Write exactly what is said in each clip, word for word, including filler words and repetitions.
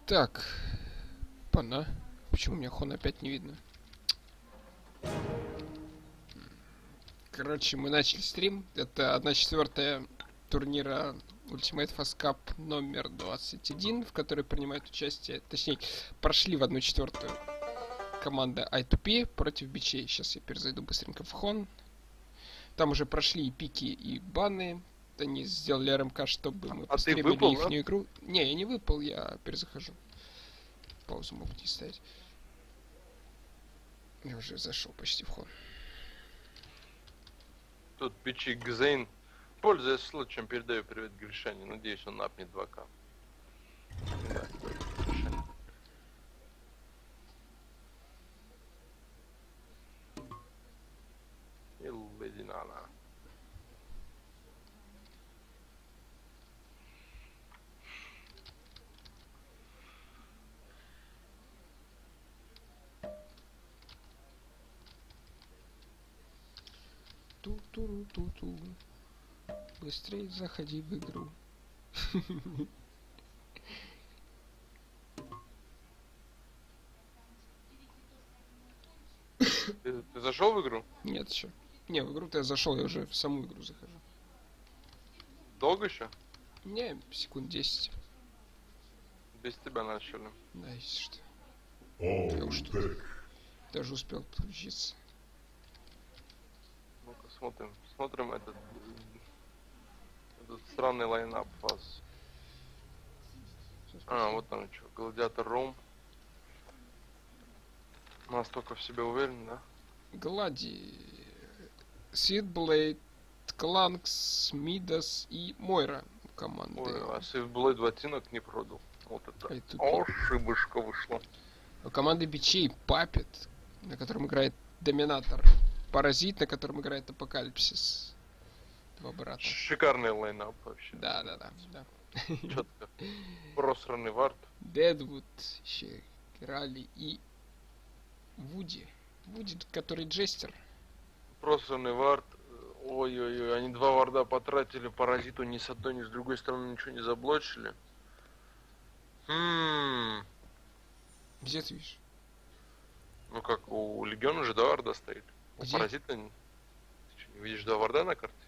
Так, пана. Почему у меня хон опять не видно? Короче, мы начали стрим. Это одна четвертая турнира Ultimate Fast Cup номер двадцать один, в которой принимают участие, точнее, прошли в одну четвертую команда ай ту пи против бичей. Сейчас я перезайду быстренько в хон. Там уже прошли и пики, и баны. Они сделали эр эм ка, чтобы мы а постримили выпал, их да? игру. Не, я не выпал, я перезахожу. Паузу могу не ставить. Я уже зашел почти в хон. Тут бичи Гзейн. Пользуясь случаем, передаю привет Гришане. Надеюсь, он апнет два ка. Да, Гришане. И Лединана. Ту-ту-ру-ту-ту. Быстрее заходи в игру. Ты, ты зашел в игру? Нет еще. Не, в игру-то я зашел, я уже в саму игру захожу. Долго еще? Не, секунд десять. Без тебя начали. Да, если что. All Я уж тут back. даже успел подключиться. Ну-ка, смотрим. Смотрим этот, этот странный лайнап вас. А, вот там что, Гладиатор Ром. Настолько в себе уверен, да? Глади, Сидблейд, Кланкс, Мидас и Мойра команды. Ой, а Сейфблейд ботинок не продал. Вот это. ай ту пи. О, ошибочка вышла. У команды бичей Папет, на котором играет Доминатор. Паразит, на котором играет Апокалипсис. Два брата. Шикарный лайнап вообще. Да, да, да, да. Четко. Просранный вард. Дедвуд еще играли и Вуди. Вуди, который джестер. Просранный вард. Ой-ой-ой, они два варда потратили, паразиту ни с одной, ни с другой стороны ничего не заблочили. Хм. Где ты видишь? Ну как, у Легиона же два варда стоит. У Где? паразита не... Ты что, не видишь два варда на карте?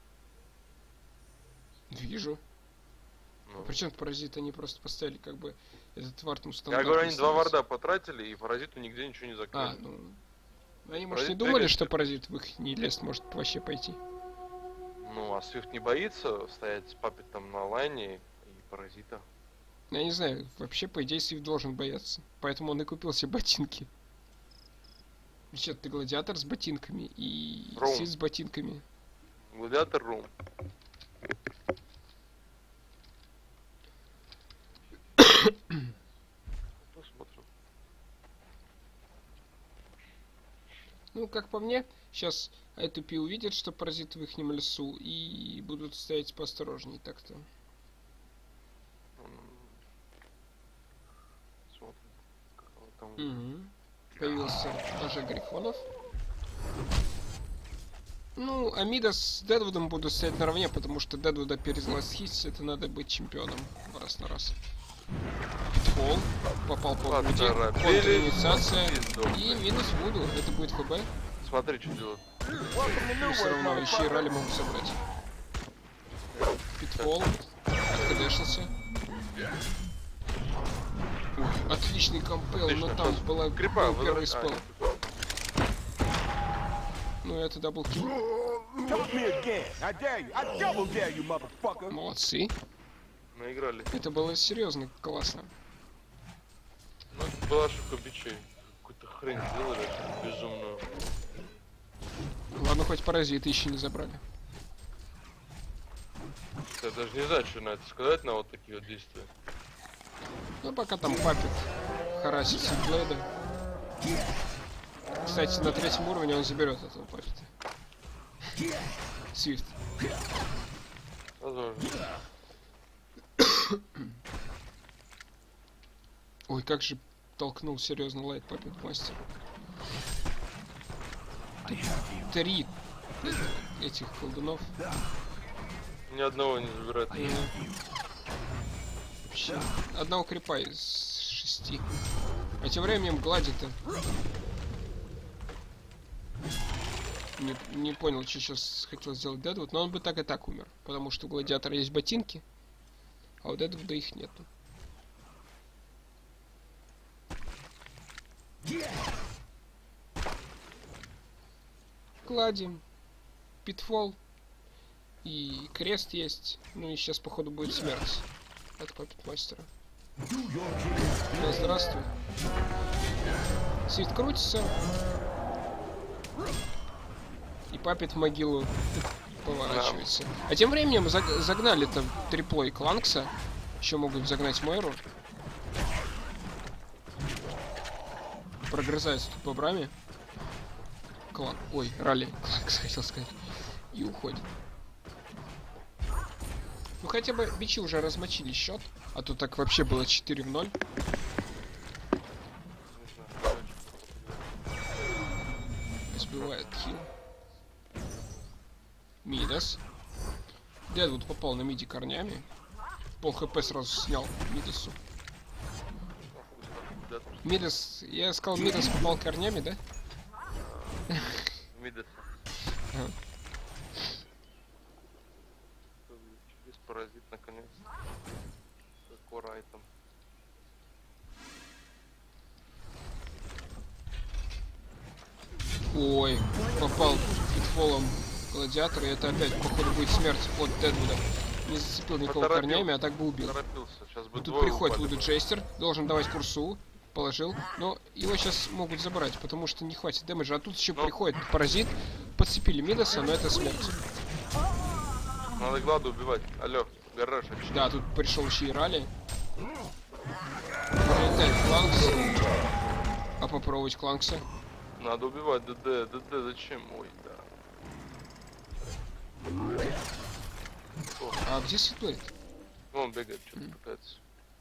Вижу. Ну. Причем паразиты они просто поставили как бы этот вард Я стандартный. говорю, они два становится. варда потратили, и паразиту нигде ничего не закрыли. А, ну... Они, может, не Паразит думали, бегает. что паразит в их не лез, может вообще пойти. Ну, а Свифт не боится стоять с папетом на лайне и паразита. Я не знаю, вообще, по идее, Свифт должен бояться. Поэтому он и купил себе ботинки. Че, ты гладиатор с ботинками и Роум. Свифт с ботинками. Гладиатор Рум. Посмотрим. Ну, как по мне, сейчас ай ту пи увидят, что паразит в ихнем лесу, и будут стоять поосторожней так-то. Смотрим. Какого там... Угу. Появился даже Грифонов. Ну, Амида с Дедвудом будут стоять наравне, потому что Дедвуда перезласхить, это надо быть чемпионом раз на раз. Питфол. Попал по Вуди. Поторопили. Контр-инициация. Пиздок. И минус Вуду. Это будет ХБ. Смотри, что делают. И все равно еще и ралли могут собрать. Питфол. Отходешился. Отличный компел, но Отлично. там была Крипа, был первый возвращ- спел. А, Ну это даблкил. Touch me again. I dare you. I double dare you, motherfucker. Молодцы. наиграли. Это было серьезно классно. Ну, это была ошибка бичей. Какую-то хрень сделали безумную. Ладно, хоть паразиты еще не забрали. Я даже не знаю, что на это сказать, на вот такие вот действия. Ну пока там Папет харасит Сидблейда. Кстати, на третьем уровне он заберет этого Папета. Свифт. Возможно. Ой, как же толкнул серьезно лайт Папет мастер. Три этих колдунов. Ни одного не забирает. Вообще. Одного крипа из шести. А тем временем Глади-то... Не, не понял, что сейчас хотел сделать Дэдвуд, но он бы так и так умер. Потому что у Гладиатора есть ботинки, а у Дэдвуда их нету. Гладим. Питфол. И крест есть. Ну и сейчас, походу, будет смерть от Паппет Мастера. Да, здравствуй. Свит крутится. И Паппет в могилу поворачивается. А тем временем заг загнали там триплой Кланкса. Еще могут загнать Мойру. Прогрызается тут бобрами. Клан. Ой, Ралли. Кланкс хотел сказать. И уходит. Ну хотя бы бичи уже размочили счет. А то так вообще было четыре в ноль. Сбивает хил. Мидас. Дэдвуд попал на миди корнями. Пол хп сразу снял Мидасу. Мидас... Я сказал, Мидас попал корнями, да? Мидас. Ага. Здесь паразит наконец. Корайтом. Ой, попал питфолом Гладиатора, и это опять, походу, будет смерть от Дэдвуда. Не зацепил никого корнями, а так бы убил. бы Тут приходит Вуду Джейстер, должен давать курсу, положил, но его сейчас могут забрать, потому что не хватит дэмэджа. А тут еще но... приходит паразит, подцепили Мидаса, но это смерть. Надо Гладу убивать. Алло, гараж. Вообще. Да, тут пришел еще и Ралли. Прилетает Кланкс. А попробовать Кланкса? Надо убивать ДД, ДД зачем? Ой, да. А где Светлейт? Он бегает, что-то mm. пытается.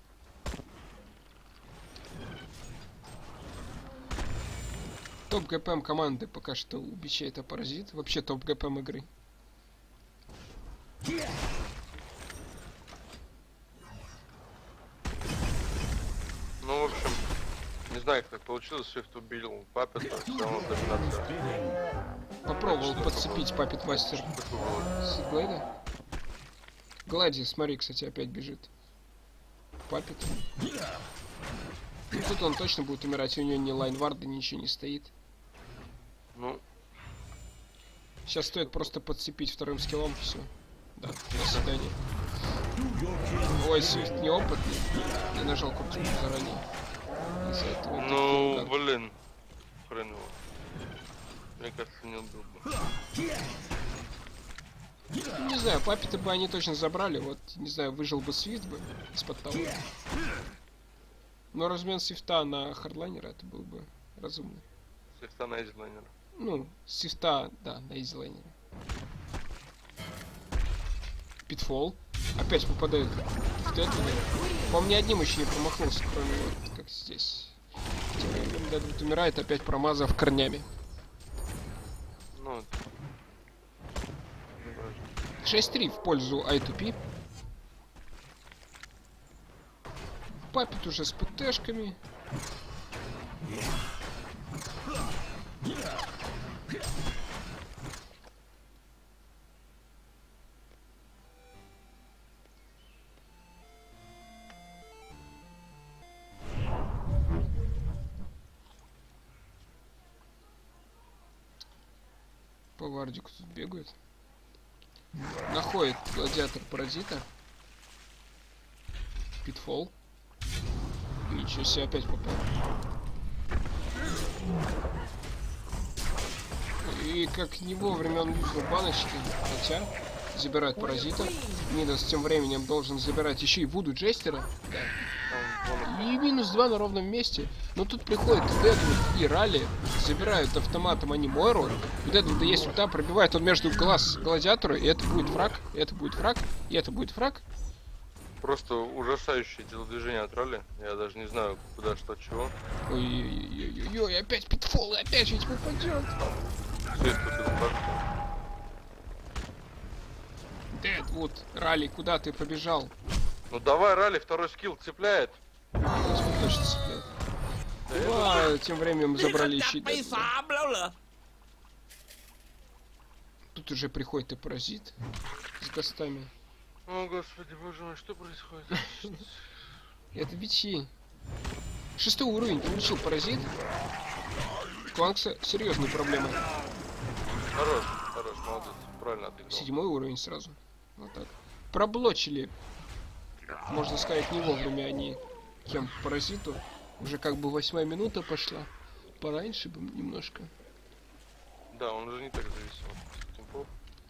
Топ ГПМ команды пока что у бича это паразит. Вообще топ ГПМ игры. Ну, в общем, не знаю, как так получилось, Свифт убил Паппета, все равно доминация. Попробовал подцепить Паппет Мастер Сидглейда. Глади, смотри, кстати, опять бежит. Паппет. И тут он точно будет умирать, у него ни лайнварда, ничего не стоит. Ну. Сейчас стоит просто подцепить вторым скиллом, все. Да, до свидания. Ой, Свифт неопытный. Я нажал кнопку заранее. Из-за этого ну, блин. Хрен его. Мне кажется, не убил бы. Не знаю, Паппета бы они точно забрали. Вот, не знаю, выжил бы Свифт бы из-под того. Но размен Свифта на хардлайнера это был бы разумный. Свифта на изилайнера. Ну, Свифта, да, на изилайнера. Питфол. Опять попадает в Дэдвуда. По-моему, ни одним еще не промахнулся, кроме вот как здесь. Тем временем Дэдвуд умирает, опять промазав корнями. Ну, шесть три в пользу ай ту пи. Паппет уже с ПТшками. По вардику тут бегают. Находит Гладиатор паразита. Питфол. Ничего себе, опять попал. И как не вовремя он юзнул баночки. Хотя забирает паразита. Мидас тем временем должен забирать еще и Вуду Джестера. Да. И минус два на ровном месте. Но тут приходит Дэдвуд и Ралли. Забирают автоматом они Мойру. У Дэдвуда есть ульта, пробивает он между глаз Гладиатора. И это будет фраг, и это будет фраг, и это будет фраг. Просто ужасающее телодвижение от Ралли. Я даже не знаю, куда, что, чего. Ой-ой-ой-ой-ой, опять питфол, и опять ведь попадет. Дэдвуд, Ралли, куда ты побежал? Ну давай, Ралли, второй скилл цепляет. Сколько точно цепляет. А, тем временем забрали щит. Тут уже приходит и паразит с гостами. О, господи, боже мой, что происходит? Это бичи. Шестой уровень получил паразит. Кланкса серьезные проблемы. Хорош, хорош, молодец, правильно отыграл. Седьмой уровень сразу. Вот так. Проблочили. Можно сказать, не вовремя они кем паразиту. Уже как бы восьмая минута пошла. Пораньше бы немножко. Да, он уже не так зависел от темпов.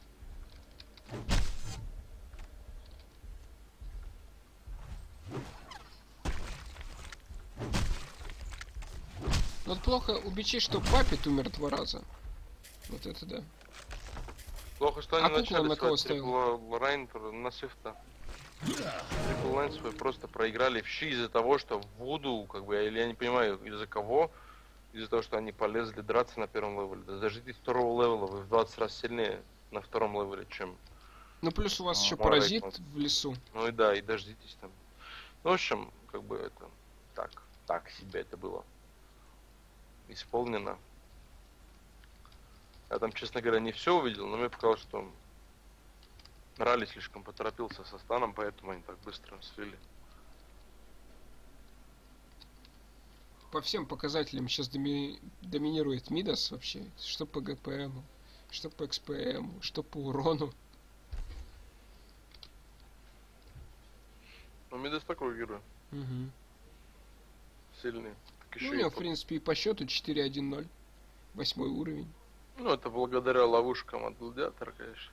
Но вот плохо у бичей, что Паппет умер два раза. Вот это да. Плохо, что они А кукла начали на кого свой трипл райн на свифта. Трипл лайн свой просто проиграли в щи из-за того, что в Вуду, как бы, или я не понимаю, из-за кого, из-за того, что они полезли драться на первом левеле. Да дождитесь второго левела, вы в двадцать раз сильнее на втором левеле, чем... Ну плюс у вас А, еще мой паразит рейд. в лесу. Ну и да, и дождитесь там. Ну, в общем, как бы это... Так, так себе это было исполнено. Я там, честно говоря, не все увидел, но мне показалось, что Ралли слишком поторопился со станом, поэтому они так быстро слили. По всем показателям сейчас доми... доминирует Мидас вообще. Что по ГПМу, что по ХПМу, что по урону. Ну, Мидас такой герой. Угу. Сильный. Так Ну, еще у и него, по- в принципе, и по счету четыре один ноль. Восьмой уровень. Ну, это благодаря ловушкам от гладиатора, конечно.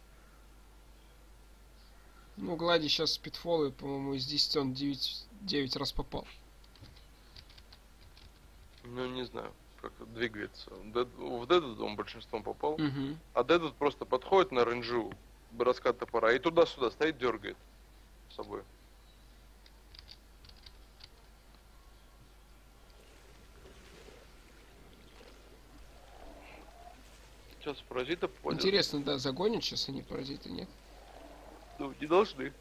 Ну, Глади сейчас спидфолы, по-моему, из десяти он девять, девять раз попал. Ну, не знаю, как это двигается. В Дед- В Дедут он большинством попал. Угу. А Дедут просто подходит на рейнджу, броска топора, и туда-сюда стоит, дергает с собой. Сейчас паразита попадет. Интересно, да, загонят сейчас они паразиты, нет? Ну, не должны.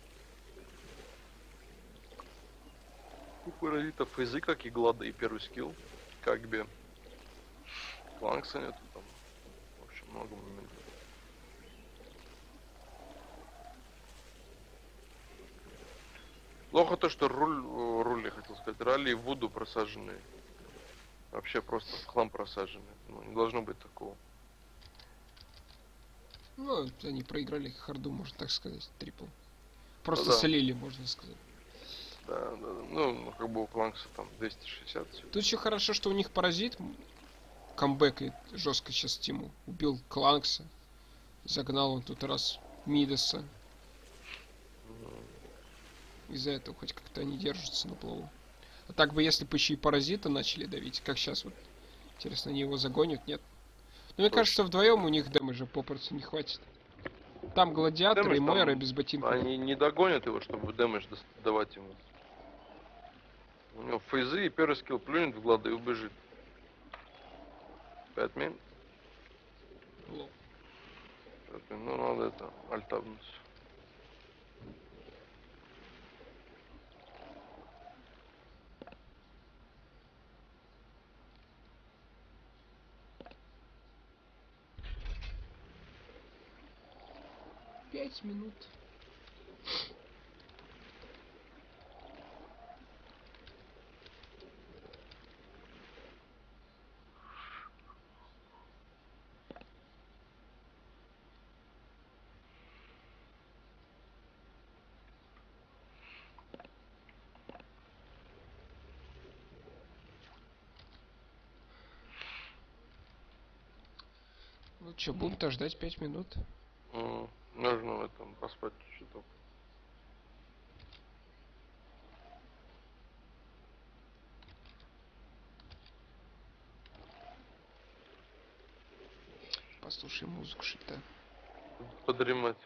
У паразитов фейзы, как и Глада, и первый скилл. Как бы. Кланкса нету там. В общем, много моментов. Плохо то, что руль, э, руль, я хотел сказать, ралли и Вуду просаженные. Вообще просто в хлам просаженные. Ну, не должно быть такого. Ну, вот они проиграли харду, можно так сказать, трипл. Просто да. солили, можно сказать. Да, да, да. Ну, ну, как бы у Кланкса там двести шестьдесят. всё. Тут еще хорошо, что у них паразит камбэкает жестко сейчас Тиму. Убил Кланкса. Загнал он тут раз Мидаса. Из-за этого хоть как-то они держатся на плаву. А так бы, если бы еще и паразита начали давить, как сейчас вот. Интересно, они его загонят, нет? Но мне Точно. кажется, вдвоем у них дэмэджа попросту не хватит. Там гладиатор Дэмэдж и Мойра там- без ботинков. Они не догонят его, чтобы дэмэдж дос- давать ему. У него фейзы и первый скилл плюнет в Глада и убежит. Пять минут. Лол. Пять минут. Ну, надо это, альтабнуть. Пять минут. Ну что, будем-то ждать пять минут. М, Нужно в этом поспать чуть-чуть. Послушай музыку шита. Подремать.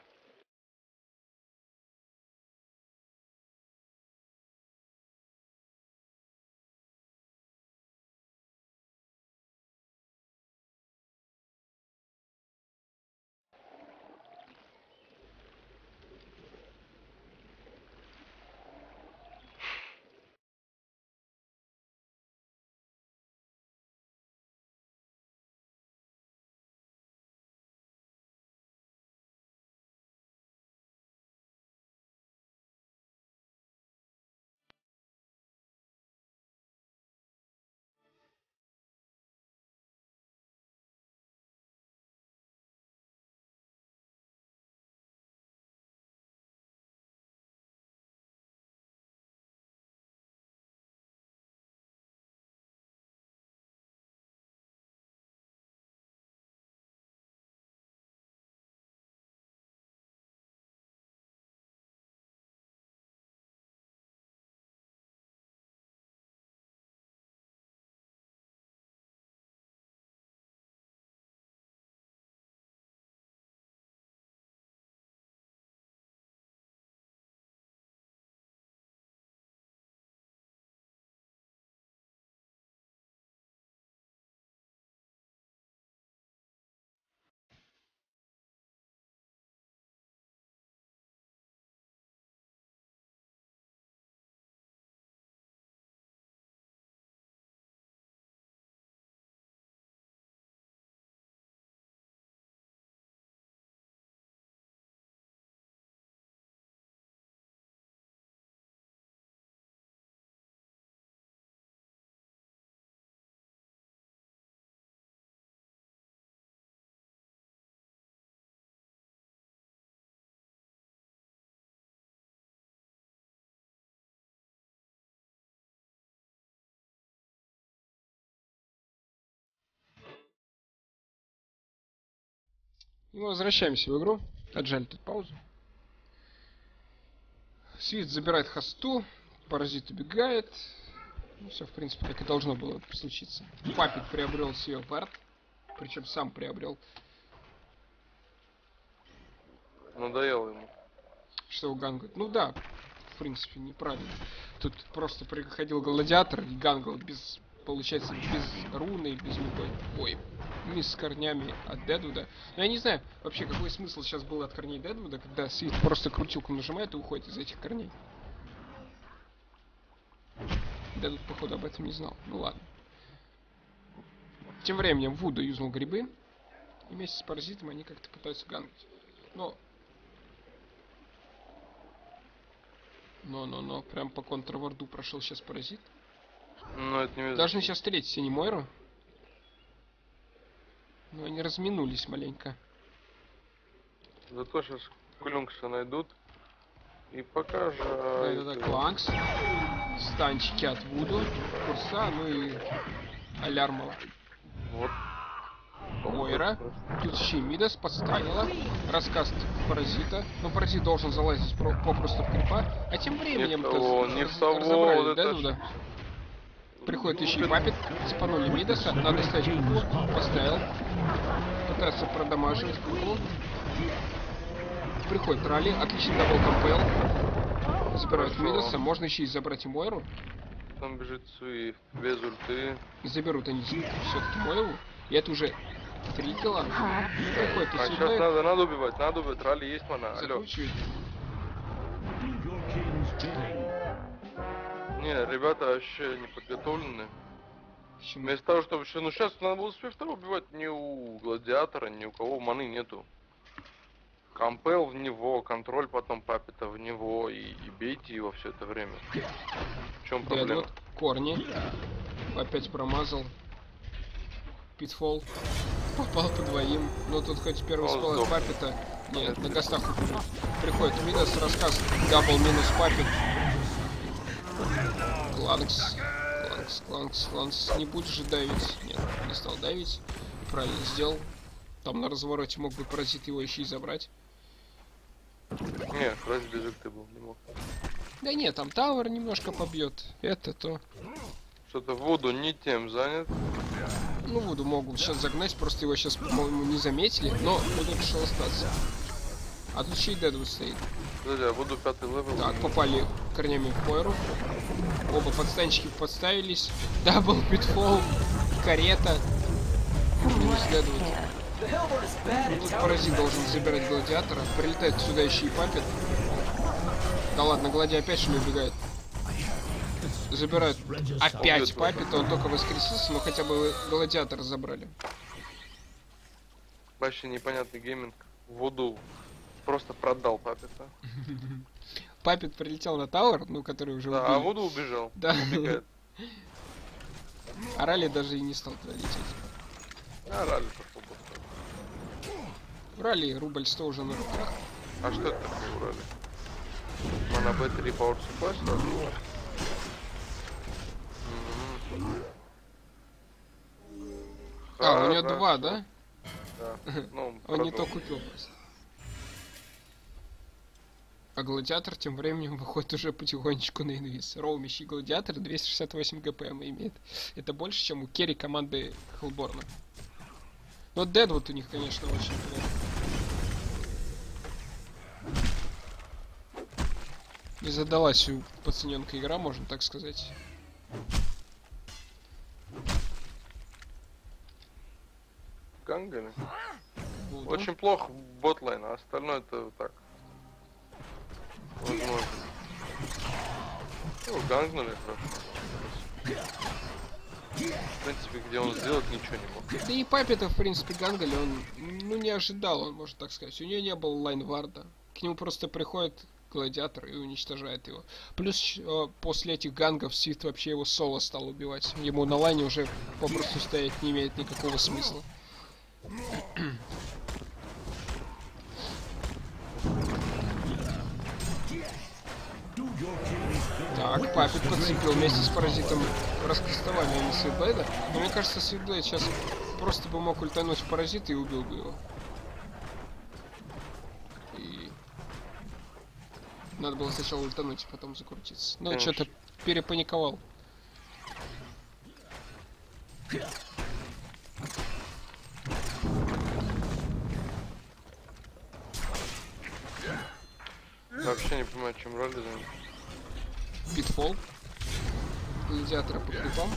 И мы возвращаемся в игру. Отжали тут паузу. Свит забирает хосту. Паразит убегает. Ну, все, в принципе, как и должно было случиться. Папик приобрел себе вард. Причем сам приобрел. Надоело ему. Что у Ганга? Ну да, в принципе, неправильно. Тут просто приходил гладиатор и гангал без, получается, без руны, без любой. Ой, мисс с корнями от Дедвуда. Но я не знаю, вообще, какой смысл сейчас был от корней Дедвуда, когда Свит просто крутилку нажимает и уходит из этих корней. Дедвуд, походу, об этом не знал. Ну ладно. Тем временем Вуду юзнул грибы. И вместе с паразитом они как-то пытаются гангать. Но... Но-но-но, прям по контрварду прошел сейчас паразит. Ну, это не Должны сейчас встретить Синий Мойру. Но они разминулись маленько. Зато сейчас Клюнкса найдут. И покажут. Да-да-да, Кланкс. Станчики от Вуду. Курса, ну и Алярмова. Вот. Мойра. Тут еще и Мидас подставила. Рассказ паразита. Но паразит должен залазить про попросту в крипа. А тем временем Не в того, не в того, разобрали вот это Дедвуда. Приходит еще и Папик. Цепанули Мидаса. Надо ставить куклу. Поставил. Пытается продамаживать куклу. Приходит Ралли. Отличный дабл компел. Забирают Хорошо. Мидаса. Можно еще и забрать и Мойру. Там бежит Суиф без ульты. И заберут они все-таки Мойру. И это уже три килла. Приходит и А сюда. сейчас надо, надо убивать, надо убивать. Ралли есть мана. Алло. Закручивает. Не, ребята вообще не подготовлены. Почему? Вместо того, чтобы еще... Ну сейчас надо было Свифта убивать, ни у гладиатора, ни у кого маны нету. Компел в него, контроль потом Папита в него и, и бейте его все это время. В чем проблема? Дедвуд, корни. Опять промазал. Питфол. Попал по двоим. Но тут хоть первый Он спал от сдох. Папита. Нет, на гостах убежит. Приходит Мидас, рассказ. Дабл минус Папит. Кланкс. Кланкс, Кланкс, Кланкс. Не будешь же давить? Нет, не стал давить. Правильно сделал. Там на развороте мог бы паразит его еще и забрать. Не, разве без ульты был, не мог. Да нет, там Тауэр немножко побьет. Это то. Что-то Вуду не тем занят. Ну, Вуду могут сейчас загнать, просто его сейчас, по-моему, не заметили, но Вуду решил остаться. А тут еще и Дедвуд стоит. Подожди, а Вуду пятый левел. Так, попали корнями в Мойру. Оба подстанчики подставились. Дабл питфол. Карета. Минус Дедвуд. Тут паразит должен забирать гладиатора. Прилетает сюда еще и Папит. Да ладно, Глади опять что ли убегает. Забирают опять Папита, он только воскресился, но хотя бы гладиатора забрали. Вообще непонятный гейминг. Вуду просто продал Папита. Папит прилетел на Тауэр, ну, который уже Да, убили. а Вуду убежал. Да. Убегает. А Ралли даже и не стал туда лететь. А, Ралли пошел просто. В Ралли рубль сто уже на руках. А что это такое у Ралли? Мана Бэттери Power Supply сразу? Мгм. А, у него Хорошо. два, да? Да. Ну, Он не то продал. купил просто. А гладиатор тем временем выходит уже потихонечку на инвиз. Роумящий гладиатор двести шестьдесят восемь ГПМ имеет. Это больше, чем у керри команды Хеллборна. Но Дедвуд у них, конечно, очень плохо. Не задалась у пацаненка игра, можно так сказать. Гангами? Вуду. Очень плохо ботлайн, а остальное это так. Возможно. Ну, гангнули хорошо. В принципе, где он сделать ничего не мог. Да и Папита, в принципе, гангали, он, ну, не ожидал, он, можно так сказать. У нее не было лайнварда. К нему просто приходит гладиатор и уничтожает его. Плюс э, после этих гангов Свит вообще его соло стал убивать. Ему на лайне уже попросту стоять не имеет никакого смысла. Так, Папик подцепил вместе с паразитом раскастование Свитблейда. Но мне кажется, Свитблейд сейчас просто бы мог ультануть в паразита и убил бы его. Надо было сначала ультануть, а потом закрутиться. Ну, Конечно. что-то перепаниковал. Вообще не понимаю, чем роли занят. Питфол. Гладиатора по клипам.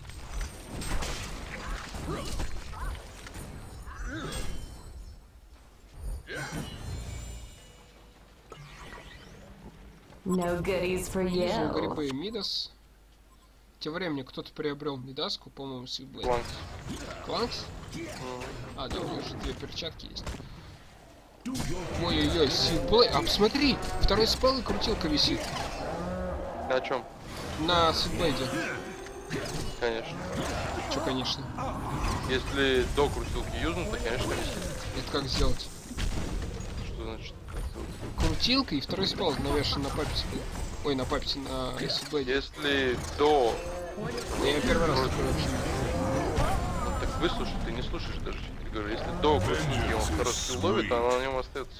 No goodies for Юзал you. грибы и Мидас. Тем временем кто-то приобрел Мидаску, по-моему, Сильблейд. Планкс. Кланкс? Мгм. А, да, у него же две перчатки есть. Ой-ой-ой, Сильблейд. А, посмотри! Второй спел и крутилка висит. На чем? На Сильблейде. Конечно. Чё, конечно. Если до крутилки юзнуть, то, конечно, висит. Это как сделать? Что значит? Крутилка и второй спел навешен на папете был. Ой, на папете, на Сильблейде. Если до... Я первый раз такой вообще. Ну, так выслушай, ты не слушаешь даже, что я говорю. Если до крутилки он второй скилл ловит, а на нем остается.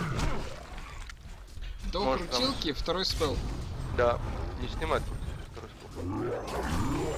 До Может, там- крутилки второй спел. Да, не снимать крутилки второй скилл.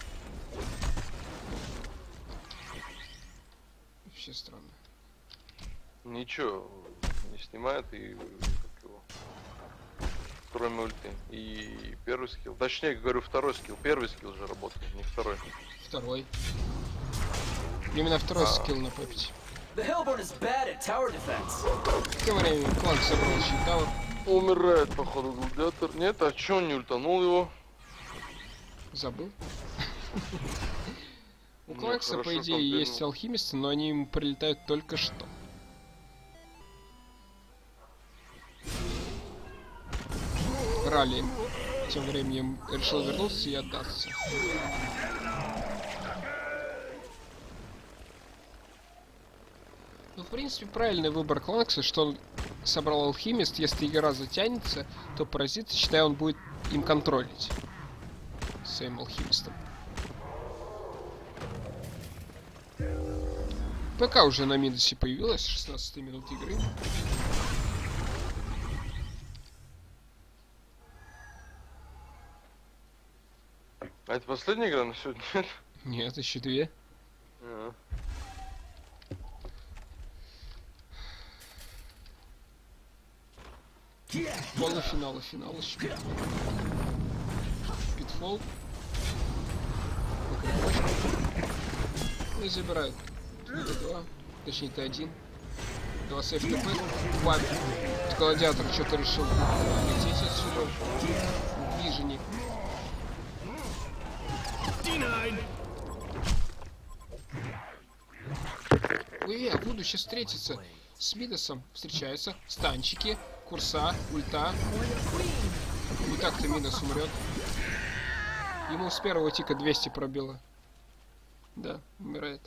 Вообще странно. Ничего, не снимает и как его, кроме ульты. И первый скилл. Точнее, говорю, второй скилл. Первый скилл же работает, не второй. Второй. Именно второй А. скилл на папете. The Hellborn is bad at tower defense. Тем временем клан собрал щитауэр. Умирает, походу, гладиатор. Нет, а чё он не ультанул его? Забыл. У Ну, Клакса, по хорошо, идее, компьютер. есть алхимисты, но они ему прилетают только что. Ралли тем временем решил вернуться и отдаться. Ну, в принципе, правильный выбор Клакса, что он собрал алхимист. Если игра затянется, то паразит, считаю, он будет им контролить. Своим алхимистом. ПК уже на Мидосе появилась, шестнадцать минут игры. А это последняя игра на сегодня? Нет? Нет, еще две. А. Полуфинал и финал еще. Питфол. И забирают. два. Точнее, ты один. Два сейф ТП. Два. Гладиатор что-то решил лететь отсюда. В Вижене. Ой, я буду сейчас встретиться с Мидосом. Встречаются. Станчики. Курса. Ульта. Не так-то Мидос умрет. Ему с первого тика двести пробило. Да, умирает.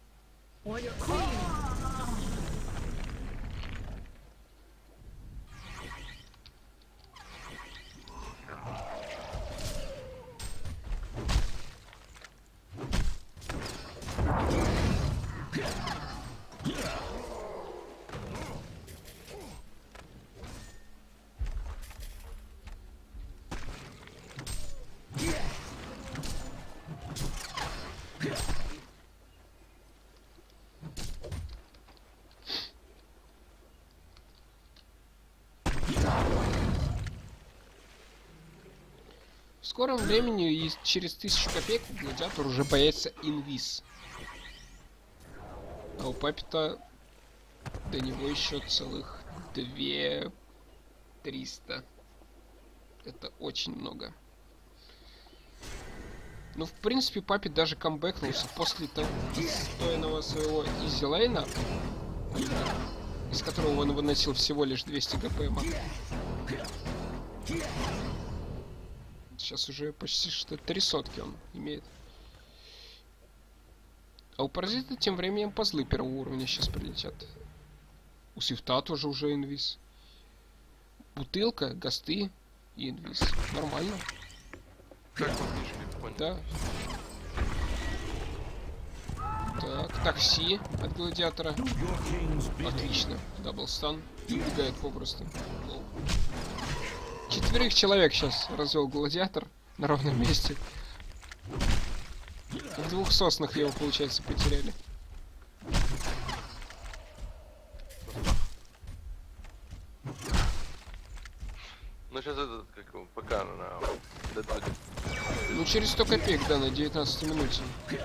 В скором времени и через тысячу копеек у Гладиатора уже появится инвиз. А у Папита до него еще целых две триста. Это очень много. Ну, в принципе, Папит даже камбэкнулся после того достойного своего изилейна, из которого он выносил всего лишь двести ГПМ. Сейчас уже почти что три сотки он имеет. А у Паразита тем временем пазлы первого уровня сейчас прилетят. У Свифта тоже уже инвиз. Бутылка, гасты и инвиз. Нормально. Как он книжки, понял? Да. Так, такси от Гладиатора. Отлично. Даблстан. Убегает попросту. Лол. Четверых человек сейчас развел гладиатор на ровном месте. В двух соснах его, получается, потеряли. Ну сейчас этот, как его, ПК на Deadwood. Ну через сто копеек, да, на девятнадцатой минуте.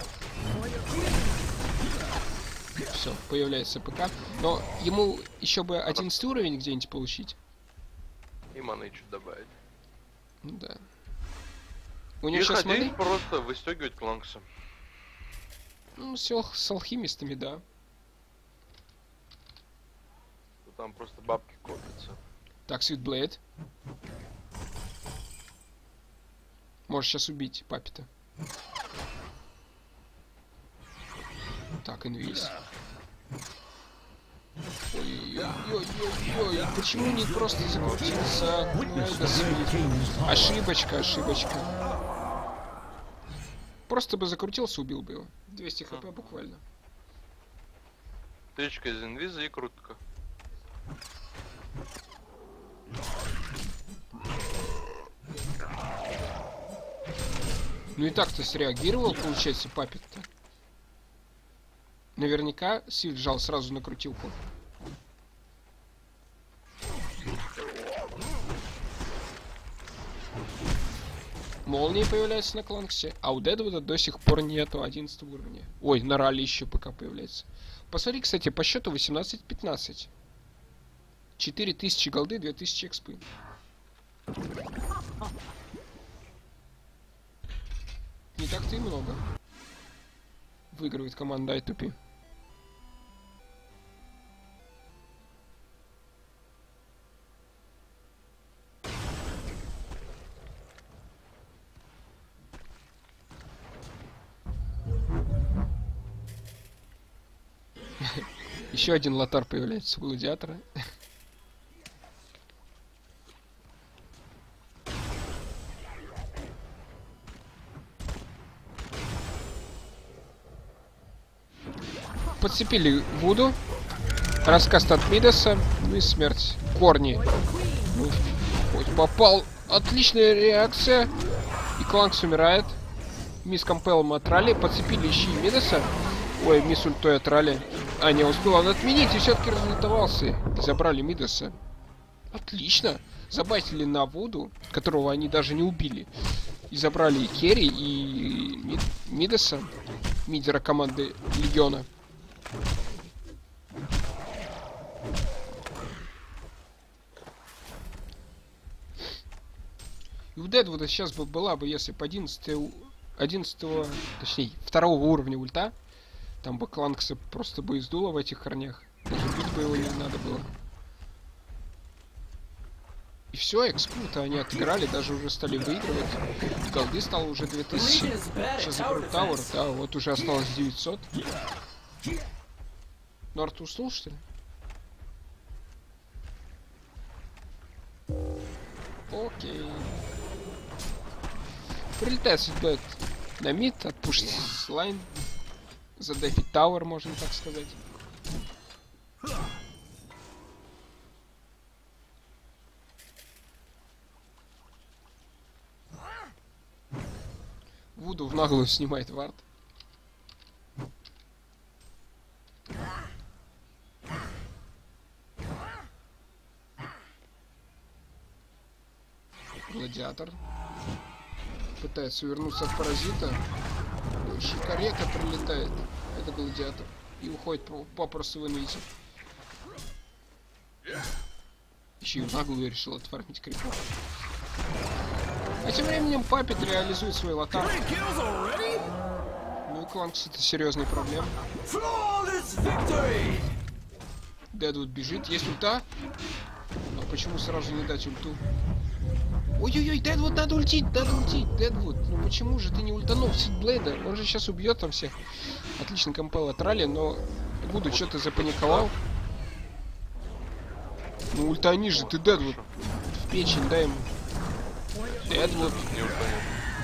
Все, появляется ПК. Но ему еще бы одиннадцатый уровень где-нибудь получить. И маны чуть добавить. Да. У него И сейчас ходить маны... просто выстегивать кланкса. Ну, с, ал- с алхимистами, да. Там просто бабки копятся. Так, Свитблейд. Можешь сейчас убить папе-то. Так, инвиз. Ой-ой-ой-ой-ой. Почему не просто закрутился? Ну, это Свит. Ошибочка, ошибочка. Просто бы закрутился, убил бы его. двести хп буквально. Тычка из инвиза и крутка. Ну и так-то среагировал, получается, папик-то. Наверняка Сильд жал сразу на крутилку. Молнии появляются на Кланксе, а у Дедвуда до сих пор нету одиннадцатого уровня. Ой, на Ралли еще пока появляется. Посмотри, кстати, по счету восемнадцать пятнадцать. четыре тысячи голды, две тысячи экспы. Не так-то и много. Выигрывает команда ай ту пи. Еще один лотар появляется у гладиатора. Подцепили Вуду. Рассказ от Мидаса. Ну и смерть. Корни. Ну, хоть попал. Отличная реакция. И Кланкс умирает. Мисс Компеллом от Ралли. Подцепили еще и Мидаса. Ой, мисс ультой от Ралли. А, не успел он отменить и все-таки разлетовался. И забрали Мидаса. Отлично. Забайтили на Вуду, которого они даже не убили. И забрали и Керри, и Мид... Мидаса. Мидера команды Легиона. И у Дедвуда сейчас бы была бы, если бы одиннадцатого, одиннадцатого, точнее, второго уровня ульта, там бы Кланкса просто бы издуло в этих корнях. Даже бить бы его не надо было. И все, экспу-то они отыграли, даже уже стали выигрывать. Голды стало уже две тысячи. Сейчас заберут Тауэр, да, вот уже осталось девятьсот. Ну, Артур уснул, что ли? Окей. Прилетает Свитблейд на мид, отпушить слайн. Задефить Тауэр, можно так сказать. Вуду в наглую снимает вард. Гладиатор пытается увернуться от паразита. Шикарека прилетает. Это гладиатор. И уходит попросту в инвизе. Еще и в наглую решил отфармить крипов. А тем временем Паппет реализует свой лотар. Ну и Кланкс это серьезная проблема. Дедвуд бежит. Есть ульта. Но почему сразу не дать ульту? Ой-ой-ой, Дедвуд, надо ультить, надо ультить, Дедвуд. Ну почему же ты не ультанул Свитблейда? Он же сейчас убьет там всех. Отлично компел от Ралли, но Вуду что-то запаниковал. Ну ультани же ты, Дедвуд. В печень дай ему. Дедвуд. Не ультанет.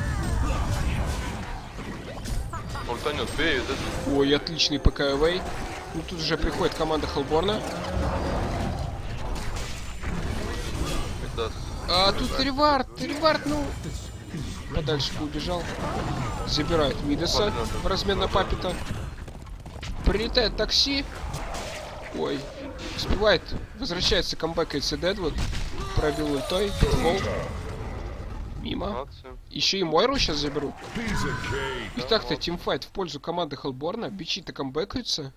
Ультанет, бей, Дедвуд. Ой, отличный ПК-эвей. Ну тут уже приходит команда Хеллборна. Да. А тут ревард, ревард, ну... Подальше бы убежал. Забирает Мидаса в размен на папита. Прилетает такси. Ой. Успевает. Возвращается, камбэкается Дедвуд. Пробил ультой. Питбол. Мимо. Молодцы. Еще и Мойру сейчас заберут. И так-то тимфайт в пользу команды Хеллборна. Бичи-то камбэкаются.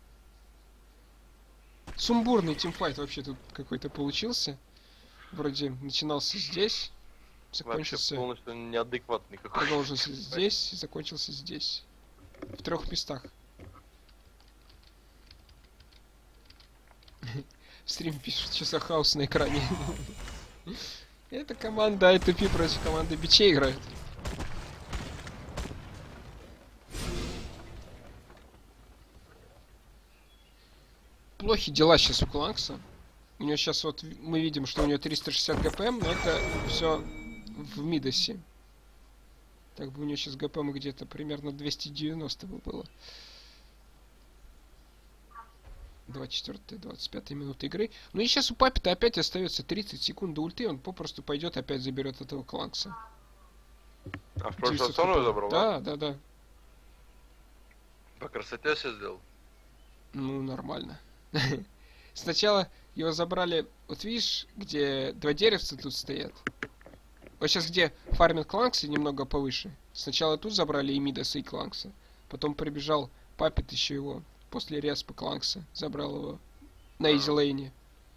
Сумбурный тимфайт вообще тут какой-то получился. Вроде начинался здесь. Вообще Закончился... полностью неадекватный какой-то. Продолжился здесь и закончился здесь. В трех местах. Стрим пишет, часа хаос на экране. Это команда ай ти пи против команды бичей играет. Плохи дела сейчас у Кланкса. У него сейчас вот мы видим, что у него триста шестьдесят ГПМ, но это все в Мидосе. Так бы у него сейчас ГПМ где-то примерно двести девяносто бы было. двадцать четвёртая двадцать пятая минута игры. Ну и сейчас у Папита опять остается тридцать секунд до ульты, он попросту пойдет опять заберет этого Кланкса. А в прошлый раз он его забрал? Да, да, да. По красоте все сделал? Ну, нормально. Сначала его забрали, вот видишь, где два деревца тут стоят. Вот сейчас где фармит Кланкса немного повыше. Сначала тут забрали и Мидаса, и Кланкса. Потом прибежал Папит еще его. После респа Кланкса забрал его на изилейне.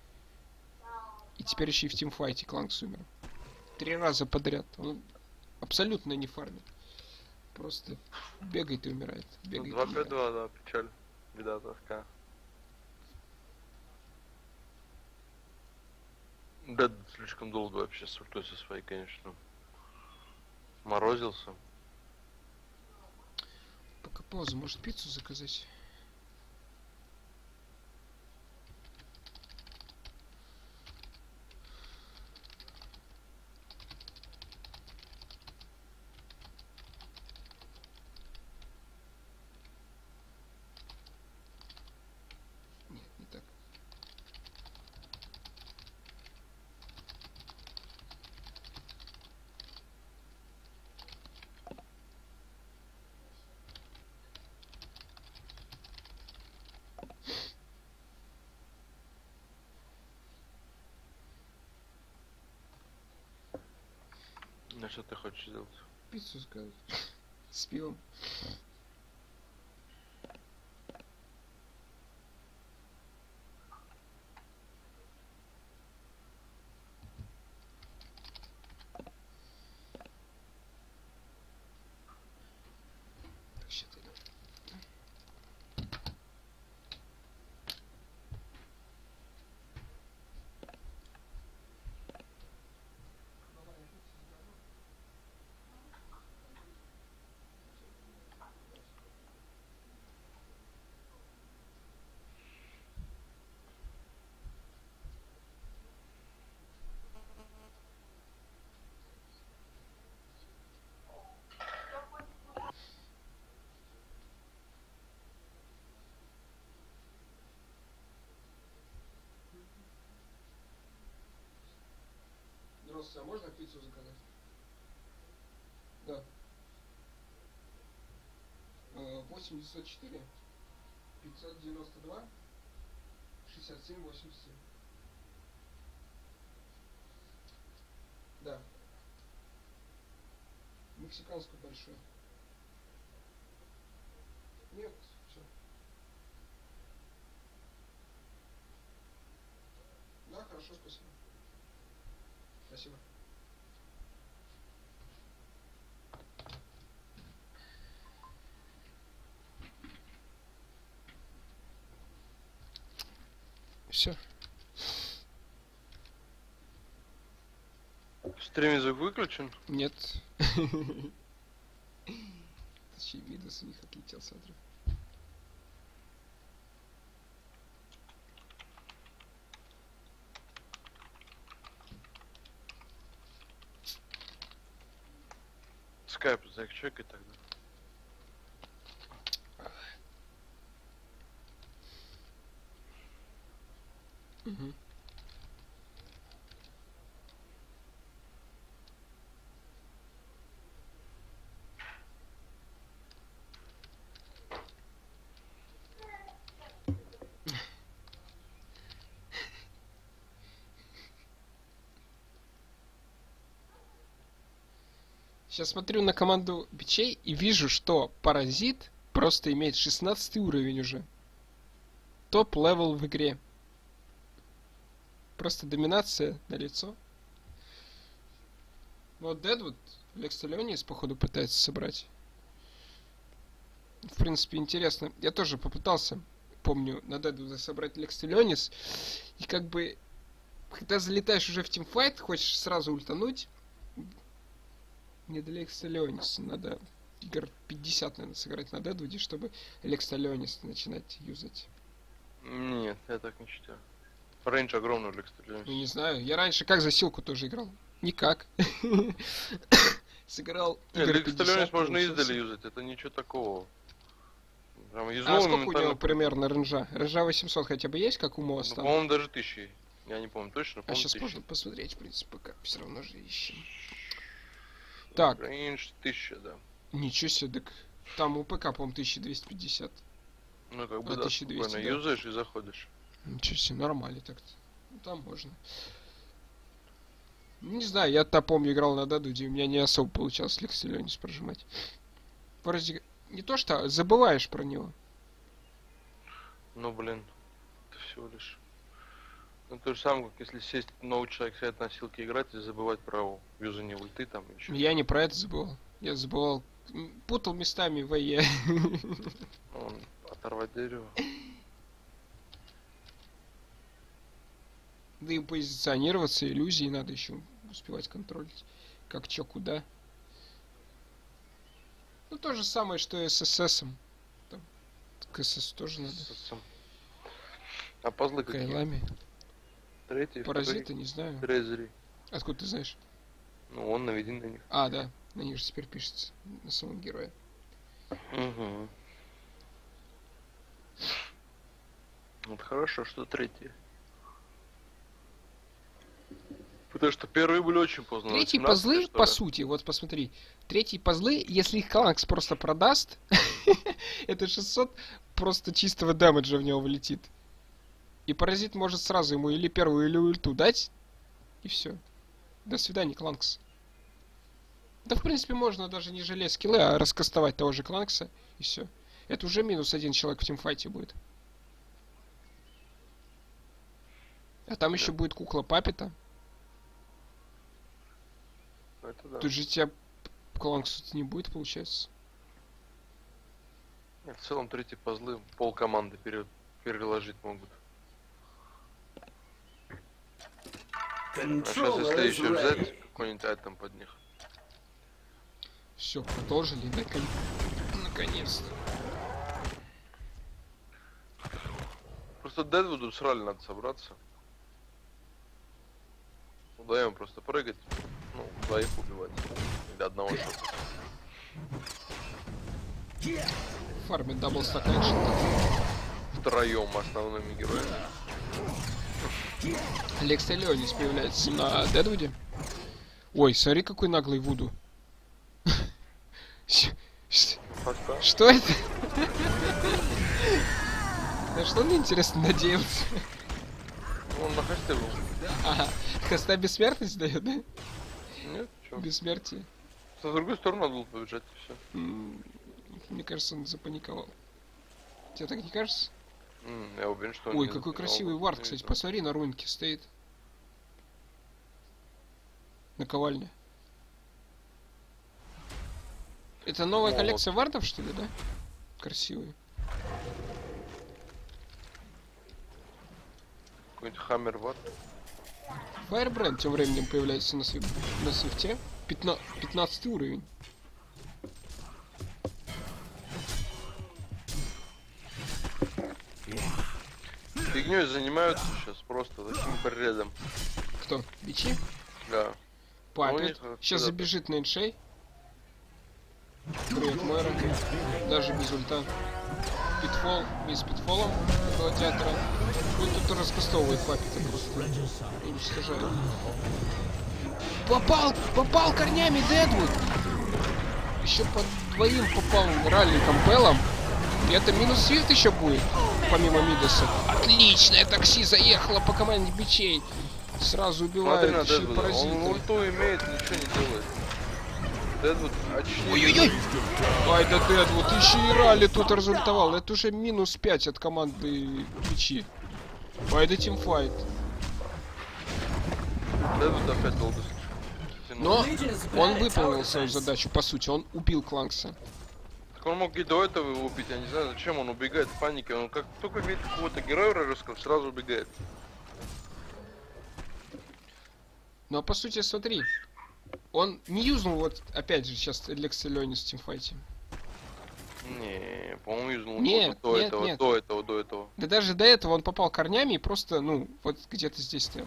И теперь еще и в тимфайте Кланкс умер. Три раза подряд. Он абсолютно не фармит. Просто бегает и умирает. Бегает два и пять умирает. два, да, печаль. Беда тоска. Да, слишком долго вообще с ультой со своей, конечно. Морозился. Пока пауза, может пиццу заказать? Нет, не так. Ну что ты хочешь сделать? Пиццу заказать. С пивом. Так, щас иду. Здравствуйте, а можно пиццу заказать? Да. восемь девятьсот четыре пятьсот девяносто два шестьдесят семь восемьдесят семь. Да. Мексиканскую большую. Нет, все. Да, хорошо, спасибо. Спасибо. Все. Стрим звук выключен? Нет. Точнее, Мидас у них отлетел, смотрю. Скайп зачекай тогда. Угу. Сейчас смотрю на команду бичей и вижу, что Паразит просто имеет шестнадцатый уровень уже. Топ-левел в игре. Просто доминация на лицо. Вот Дедвуд Лекс Иллионис, походу, пытается собрать. В принципе, интересно. Я тоже попытался, помню, на Дедвуда собрать Лекс Иллионис. И как бы, когда залетаешь уже в тимфайт, хочешь сразу ультануть. Не для Лекса Иллиониса. Надо игр пятьдесят, наверное, сыграть на Дедвуде, чтобы Лекс Иллионис начинать юзать. Нет, я так не считаю. Рейндж огромный у Лекс Иллиониса. Ну, не знаю. Я раньше как за силку тоже играл? Никак. Сыграл игр Лекс пятьдесят. Иллионис можно получился. издали юзать, это ничего такого. Прям А юзнул сколько у моментально. него примерно ренжа? Ренжа восемьсот хотя бы есть, как у Ну, Моста? по-моему, даже тысячи. Я не помню точно, А по-моему, сейчас тысяча. можно посмотреть, в принципе, пока все равно же ищем. Так, Рейндж тысяча, да. ничего себе, так там у ПК, по-моему, тысяча двести пятьдесят. Ну, как бы, А, да, тысяча двести, спокойно да. юзаешь и заходишь. Ничего себе, нормально так-то. Ну, там можно. Ну, не знаю, я-то помню, играл на Дедвуде, у меня не особо получалось Лекс Иллионис прожимать. Вроде не то что, забываешь про него. Ну, блин, это всего лишь. Ну, то же самое, как если сесть, новый человек сядет на силке играть и забывать про юзание ульты там еще. Я не про это забывал. Я забывал, м, путал местами ВЕ. Он оторвать дерево. Да и позиционироваться, иллюзии надо еще успевать контролить. Как чё, куда. Ну, то же самое, что и с ССом. Там, к СС тоже надо. С- с- А пазлы какие? Кайлами. Третий, Паразиты, не знаю. Трезери. Откуда ты знаешь? Ну, он наведен на них. А, да. На них же теперь пишется. На самом герое. Угу. Вот хорошо, что третий. Потому что первые были очень поздно. Третьи восемнадцатые, пазлы, что по ли. сути, вот посмотри. Третьи пазлы, если их Кланкс просто продаст, это шестьсот просто чистого дэмэджа в него влетит. И Паразит может сразу ему или первую, или ульту дать, и все. До свидания, Кланкс. Да, в принципе, можно даже не жалеть скиллы, а раскастовать того же Кланкса, и все. Это уже минус один человек в тимфайте будет. А там еще будет кукла Паппета. Это да. Тут же тебя Кланкс не будет, получается. Нет, в целом третьи пазлы пол команды пере- переложить могут. А сейчас Controller если is еще ready. взять какой-нибудь айтем под них. Все, продолжили, наконец. Наконец-то. Просто Дедвуду срали, надо собраться. Вдвоем просто прыгать. Ну, двоих убивать. Или одного шота. Фармит дабл стаканчик. Втроем основными героями. Лекс Иллионис появляется на Дедвуде. Ой, смотри, какой наглый Вуду. Щ- щ- Пока. Что это? На что он, интересно, надеялся? Он на хосте был. Ага, хоста бессмертность дает, да? Нет, чё. Бессмертие. С другой стороны надо было побежать и все. М, Мне кажется, он запаниковал. Тебе так не кажется? Я уверен, что он Ой, не какой запинал. красивый вард, Не кстати. видел. Посмотри, на руинке стоит. Наковальня. Это новая Ну, коллекция вардов, что ли, да? Красивые. Какой-нибудь хаммер вард. Firebrand тем временем появляется на, свиф- на свифте. Пятна- пятнадцатый уровень. Фигней занимаются сейчас просто таким бредом. Кто? Бичи? Да. Папет. Ну, у них, э, Сейчас куда-то. забежит на иншей. Привет, Мойра. Даже без ульта. Питфол. Мисс Питфолом около театра. Ну, тут раскастовывает Папета просто. Уничтожает. Попал! Попал корнями Дедвуд! Еще под двоим попал Ралли Кампеллом. И это минус свифт еще будет, помимо Мидаса. Отличное такси заехало по команде бичей. Сразу Смотри убивает на еще и Дедвуда. Он паразита. ульту имеет, ничего не делает. Дедвуд, очнись. Ой-ой-ой! Ай да Дедвуд, еще и Ралли тут результовал. Это уже минус пять от команды Бичи. Ай да тимфайт. Дедвуд опять долго тянул. Но он выполнил свою задачу, по сути. Он убил Кланкса. Так он мог и до этого его убить, я не знаю, зачем он убегает в панике. Он как только видит какого-то героя вражеского, сразу убегает. Ну а по сути, смотри. Он не юзнул, вот опять же, сейчас Лекса Ленис в тимфайте. Не, по-моему, юзнул Нет, до нет, этого, нет. до этого, до этого. Да даже до этого он попал корнями и просто, ну, вот где-то здесь стоял.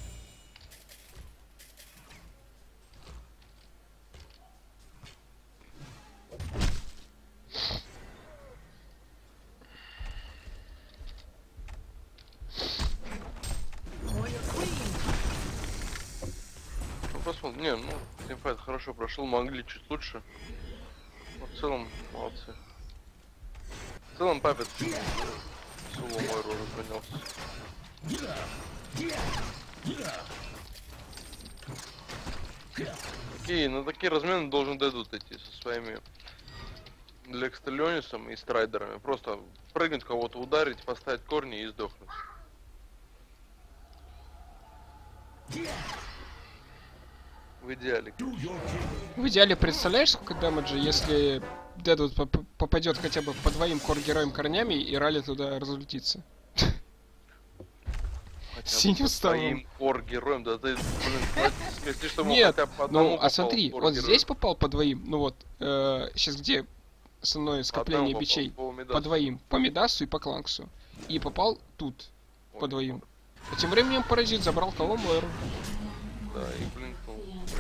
Ну посмотрим. Не, ну, тимфайт хорошо прошел, могли чуть лучше. Но в целом, молодцы. В целом, Папет Сулу мой роль поднялся. Такие, на такие размены должен Дедвуд идти со своими Лексталионисом и Страйдерами. Просто прыгнуть, кого-то ударить, поставить корни и сдохнуть. В идеале. В идеале представляешь, сколько дэмэджа, если Дедвуд поп- попадет хотя бы по двоим кор-героям корнями и Ралли туда разлетится. Синим ставом. Своим кор-героем, да ты, блин, скажи, что ему Нет, хотя бы по одному ну а попал смотри, вот кор-герою. здесь попал по двоим, ну вот, сейчас где основное скопление одному бичей? попал, по Мидасу. По двоим, по Мидасу и по Кланксу. И попал тут, по Ой, двоим. А тем временем Паразит забрал кого Мэру. Да, и блинкнул.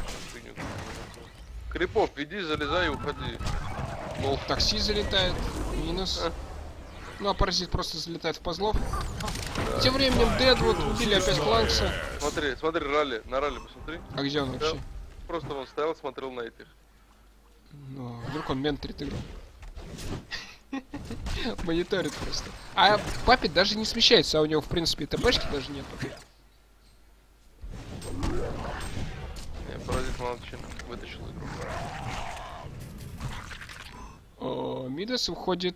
Крипов, иди, залезай и уходи. Мол, Такси залетает, минус. А. Ну а Паразит просто залетает в позлов. Тем временем Дедвуд убили опять Кланкса. смотри, смотри, Ралли, на Ралли посмотри. А где он вообще? Просто он стоял, смотрел на этих. Ну, вдруг он менторит игру. Мониторит просто. А Паппет даже не смещается, а у него в принципе ТПшки даже нет. Не, Паразит молодчина, вытащил игру. О, Мидас уходит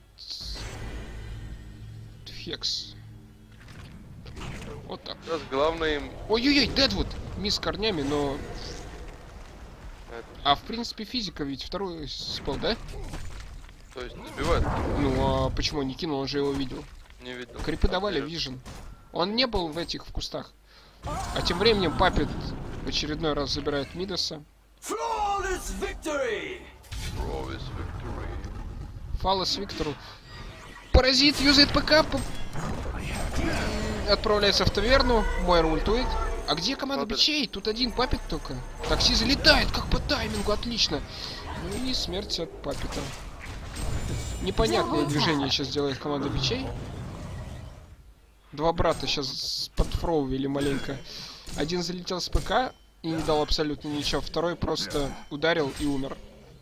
в Хекс. Вот так. Сейчас главное им... Ой-ой-ой, Дедвуд! Мисс корнями, но... это, А в принципе физика ведь второй спал, да? то есть сбивает, Ну а почему не кинул, он же его видел. не видел. Крипы давали Опять. вижен. Он не был в этих в кустах. А тем временем Паппет в очередной раз забирает Мидаса. Flawless victory! Always victory. Фалос Виктору. Паразит юзает ПК. по- Отправляется в таверну. Мойер ультует. А где команда Паппет. бичей? Тут один Паппет только. Такси залетает, как по таймингу, отлично. Ну и смерть от Паппета. Непонятное движение сейчас делает команда бичей. Два брата сейчас подфроувили маленько. Один залетел с ПК и не дал абсолютно ничего. Второй просто ударил и умер.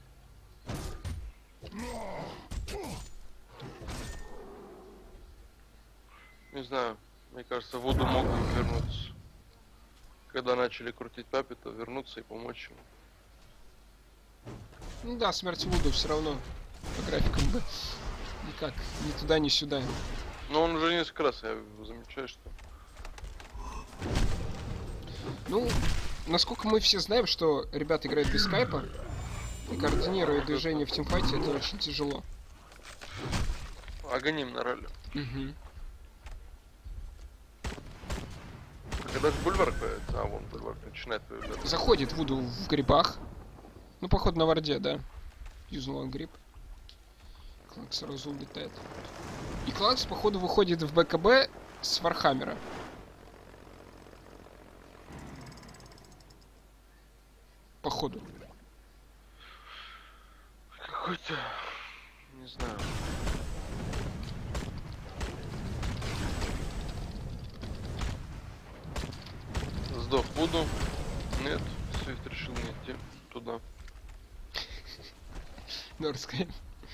Не знаю, мне кажется, Вуду мог бы вернуться. Когда начали крутить Паппета, вернуться и помочь ему. Ну да, смерть Вуду все равно по графикам бы никак ни туда, ни сюда. Но он уже несколько раз, я замечаю, что... Ну, насколько мы все знаем, что ребята играют без скайпа, и координируя движение в тимфайте, это очень тяжело. Агоним на ралли. Угу. Когда же бульвар появится? А, вон бульвар начинает появляться. Заходит Вуду в грибах. Ну, походу на варде, да. Юзнул он гриб. Кланкс сразу улетает. И Кланкс, походу, выходит в БКБ с Вархаммера. Походу. Какой-то... Не знаю. Сдох буду. Нет, Свифт решил не идти туда. Норская.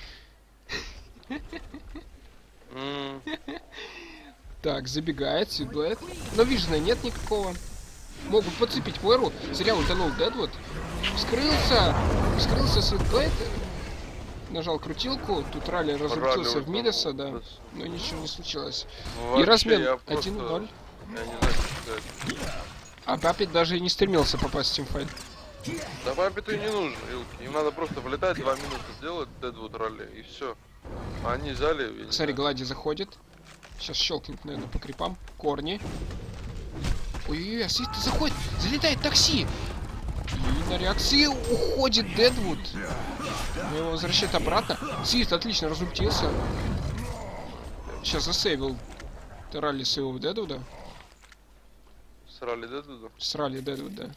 М, Так, забегает, седлает. Но вижена нет никакого. Могут подцепить Мойру. Зря утонул Дедвуд. Вскрылся! Вскрылся Светблейд. Нажал крутилку. Тут Ралли разрубился Ралли в Мидаса, да. утонул, Но ничего не случилось. Вообще, И размен я просто- один ноль. Я не знаю, что сказать. А Паппет даже и не стремился попасть в тимфайт. Да папе-то и не нужно, Илки. Им надо просто влетать, два минуты сделать Дедвуд ралли, и все. А они взяли... я не Смотри, знаю. Глади заходит. Сейчас щелкнет, наверное, по крипам. Корни. Ой-ой-ой, а Свит заходит. Залетает такси. И на реакции уходит Дедвуд. Но его возвращает обратно. Свит отлично разультился. Сейчас засейвил. Ралли сейвил Дедвуда. Срали Дедвуда? Срали Дедвуд, да.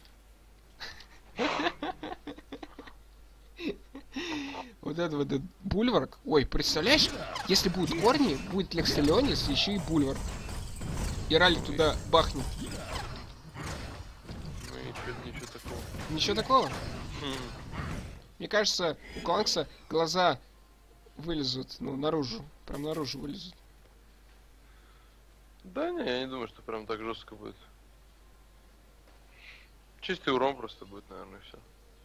Вот это вот этот Бульварк. Ой, представляешь, если будут корни, будет Лекс Леонис, еще и Бульварк. И Ралли туда бахнет. Ну ничего, ничего такого. Ничего такого? Хм. Мне кажется, у Кланкса глаза вылезут, ну, наружу. Прям наружу вылезут. Да не, я не думаю, что прям так жестко будет. Чистый урон просто будет, наверное, все.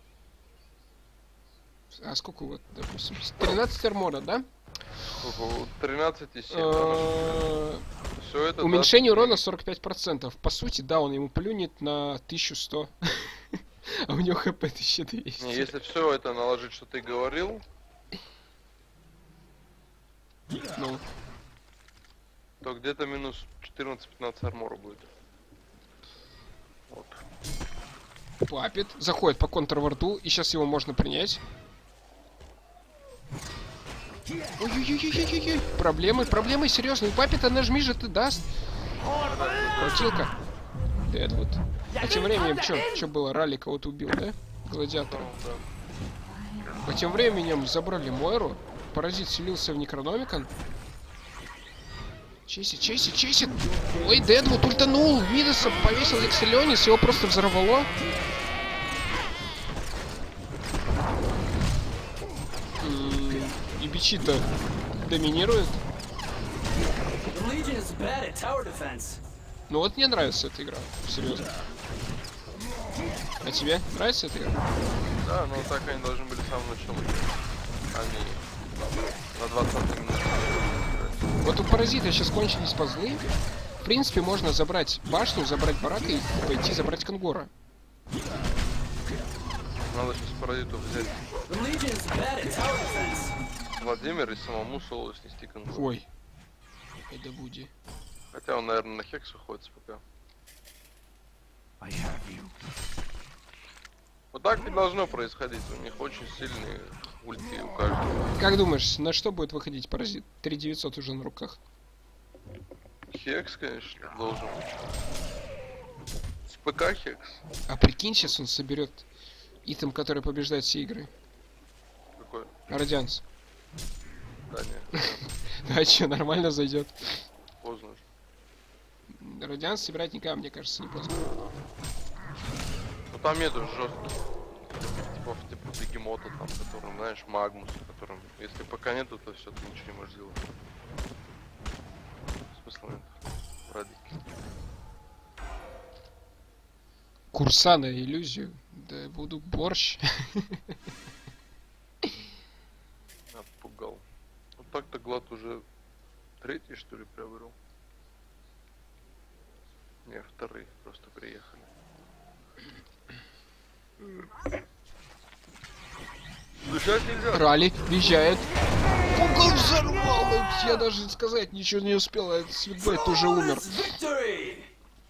А сколько вот, допустим, тринадцать армора, да? тринадцать и семь. Э, Все это. Уменьшение даст- урона сорок пять процентов. По сути, да, он ему плюнет на тысячу сто. А у него хп тысяча двести. Не, если все это наложить, что ты говорил, Ну, то где-то минус четырнадцать-пятнадцать армора будет. Вот. Паппет заходит по контрварту, и сейчас его можно принять. Ой-ой-ой-ой-ой-ой. Проблемы, проблемы серьезные. У Паппета нажми же, ты даст. Крутилка. Дедвуд. А тем временем, что что было? Ралли кого-то убил, да? Гладиатора. Да. А тем временем забрали Мойру. Паразит селился в Некрономикон. Чесит, чесит, чесит. Ой, Дедвуд ультанул. Мидаса повесил Лекселионис, его просто взорвало. М, И Бичита доминирует. The Legion is bad at tower defense. Ну вот мне нравится эта игра. Серьезно. А тебе нравится эта игра? Да, но так они должны были с самого начала. Они на двадцатой минуте. Вот у Паразита сейчас кончились пазлы. В принципе, можно забрать башню, забрать барака и пойти забрать Конгора. Надо сейчас паразиту взять The Legion is bad at tower defense. Владимир и самому соло снести конкурс. Ой. Это Буди. Хотя он, наверное, на хекс уходит пока. Вот так и должно происходить. У них очень сильные ульти у каждого. Как думаешь, на что будет выходить Паразит? три девятьсот уже на руках. Хекс, конечно, должен быть. С ПК хекс. А прикинь, сейчас он соберет итем, который побеждает все игры. Какой? Радианс. Да, не. А че, нормально зайдет. Поздно. Радианс собирать никогда, мне кажется, не поздно. Ну там нету жестких. Типа, типа бегемота там, которым, знаешь, Магнус, которым. Если пока нету, то все, ты ничего не можешь сделать. Смысла нет. Ради. Курса на иллюзию. Да буду борщ. Отпугал. Вот так-то Глад уже третий, что ли, приобрел? Не, вторые просто приехали. Дышать нельзя. Ралли въезжает. Пугал взорвал! Я даже сказать ничего не успел, а Светблейд уже умер. Victory!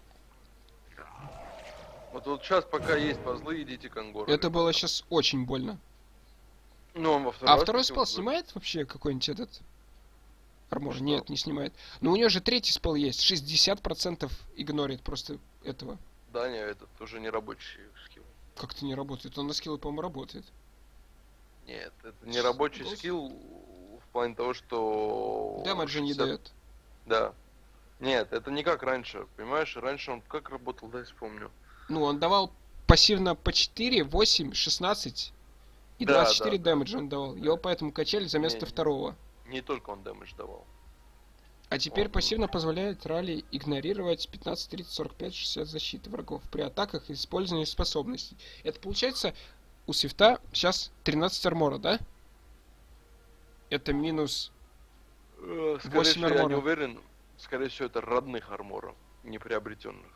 Вот, вот сейчас, пока есть пазлы, идите к Ангору. Это было сейчас очень больно. Ну, он во второй А раз второй таки спал вот- снимает вообще какой-нибудь этот? Армор? Что? Нет, не снимает. Но у него же третий спал есть. шестьдесят процентов игнорит просто этого. Да, не, этот уже не рабочий скилл. Как-то не работает. Он на скиллы, по-моему, работает. Нет, это не рабочий Голос? скилл в плане того, что... Дэмэджа не шестьдесят дает. Да. Нет, это не как раньше, понимаешь? Раньше он как работал, дай вспомню. Ну, он давал пассивно по четыре, восемь, шестнадцать и Да, двадцать четыре да, да. дэмэджа он давал. Его поэтому качали за место Не, не. второго. Не только он дэмэдж давал. А теперь Он- пассивно позволяет ралли игнорировать пятнадцать, тридцать, сорок пять, шестьдесят защиты врагов при атаках и использовании способностей. Это получается у Свифта сейчас тринадцать армора, да? Это минус... Э, Скорее восемь всего, я не армора. уверен. Скорее всего, это родных арморов, не приобретенных.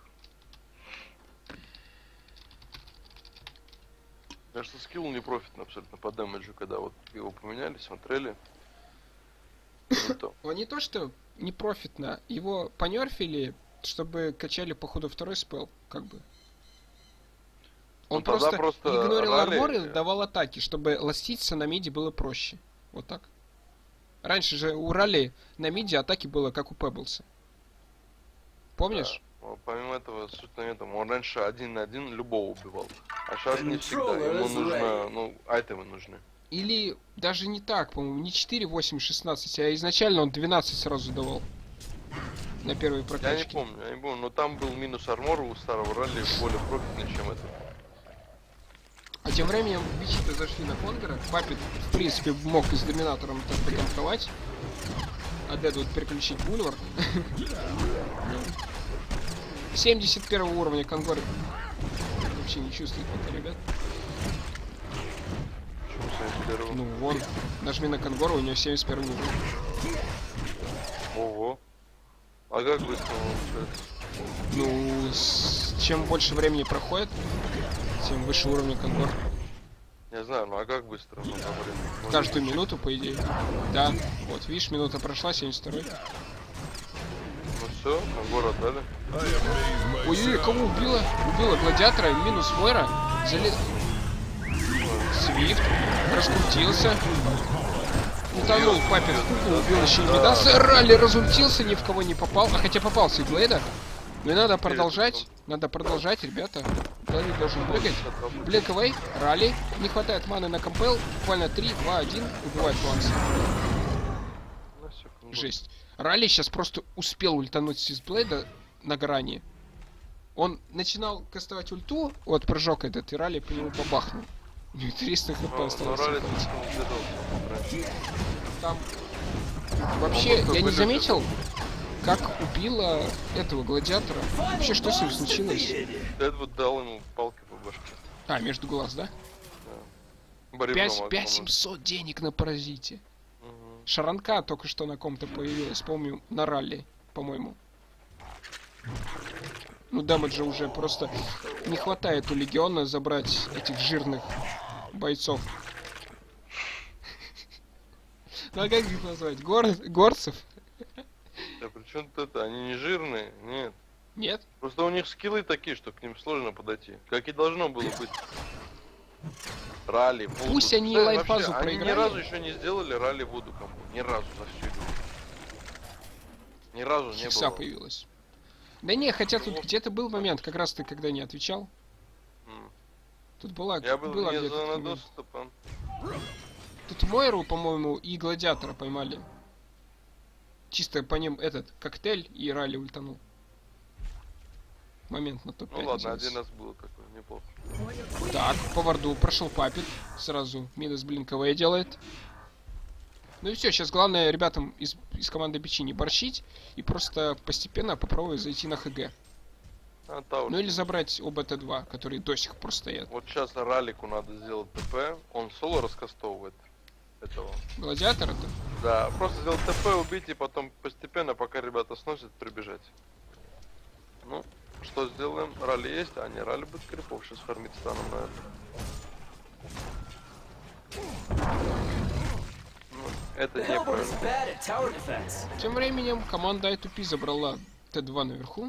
Кажется, скилл не профитный абсолютно по дэмэджу, когда вот его поменяли, смотрели. Не то. Он не то, что не профитно, его понерфили, чтобы качали по ходу второй спел, как бы. Он Ну, тогда просто, просто игнорил ралли- армор и давал атаки, чтобы ластиться на миде было проще. Вот так. Раньше же у Ралли на миде атаки было как у Пеблса. Помнишь? Да. Но помимо этого, суть на этом, он раньше один на один любого убивал. А сейчас не всегда. Controller Ему is нужно, ready. ну, айтемы нужны. Или даже не так, по-моему, не четыре, восемь, шестнадцать, а изначально он двенадцать сразу давал. На первой Я не прокачке. помню, я не помню, но там был минус армора у старого ралли более профитный, чем этот. А тем временем бичи-то зашли на Конгора. Папит, в принципе, мог и с Доминатором так потанковать. А Дед вот переключить бульвар. семьдесят первого уровня Конгор вообще не чувствует пока, ребят. Почему семьдесят первого? Ну вон, нажми на Конгора, у него семьдесят первый уровень. Ого. А как быстро он получается? Ну, с- чем больше времени проходит, тем выше уровень Конгор. Не знаю, ну а как быстро? Ну, говорит, ну, Каждую минуту, по идее. Да, вот, видишь, минута прошла, семьдесят второй. Ну все, на город дали. Ой-ой, кого убила? Убила гладиатора, минус Мойра. Залез... Свифт. Раскрутился. Утонул папин в куклу, убил еще и Мидаса. Ралли разультился, ни в кого не попал. А хотя попался и Глейда. Ну и надо продолжать. Надо продолжать, ребята. Глейд должен прыгать. Блин, КВ, Ралли. Не хватает маны на компел. Буквально три, два, один. Убивает Ланса. На секунду. Жесть. Ралли сейчас просто успел ультануть с Блейда на грани. Он начинал кастовать ульту, вот прыжок этот, и Ралли по нему побахнул. У него триста хп Но, но осталось. ралли ходить. слишком углядел раньше. Там вообще, Он просто я не вылез. заметил, как убила этого гладиатора. Вообще, что с ним случилось? Дед вот дал ему палки по башке. А, между глаз, да? Бревном пять огромным. семьсот денег на паразите. Мгм. Шаранка только что на ком-то появилась, помню, на ралли, по-моему. Ну, дамаджа уже просто не хватает у Легиона забрать этих жирных бойцов. Ну, а как их назвать? Гор... Горцев? Да при чем тут это? Они не жирные? Нет. Нет? Просто у них скиллы такие, что к ним сложно подойти. Как и должно было быть. Ралли, Вуду. Пусть они Да, лайффазу вообще, они ни проиграли. разу еще не сделали ралли Вуду комбо. Ни разу за всю игру. Ни разу не Хикса было. появилась. Да не, хотя тут где-то был момент, как раз ты когда не отвечал. М. Тут была, Я был была не где-то за этот момент. доступом. Тут Мойру, по-моему, и Гладиатора поймали. Чисто по ним этот коктейль и Ралли ультанул. Момент на топ пять. Ну ладно, называется. один раз было такое, неплохо. Так, по варду прошел папит. Сразу минус блинковое делает. Ну и все, сейчас главное ребятам из, из команды Бичи не борщить и просто постепенно попробовать зайти на ХГ. А, Таур. Ну или забрать оба Т два, которые до сих пор стоят. Вот сейчас ралику надо сделать ТП, он соло раскастовывает этого. Гладиатора-то? Да, просто сделать ТП, убить и потом постепенно, пока ребята сносят, прибежать. Ну, что сделаем? Ралли есть, а не ралли будет крипов сейчас фармить станом на это. Ну, это The не Hellborn is правильно. bad at tower defense. Тем временем команда ай ту пи забрала Т два наверху.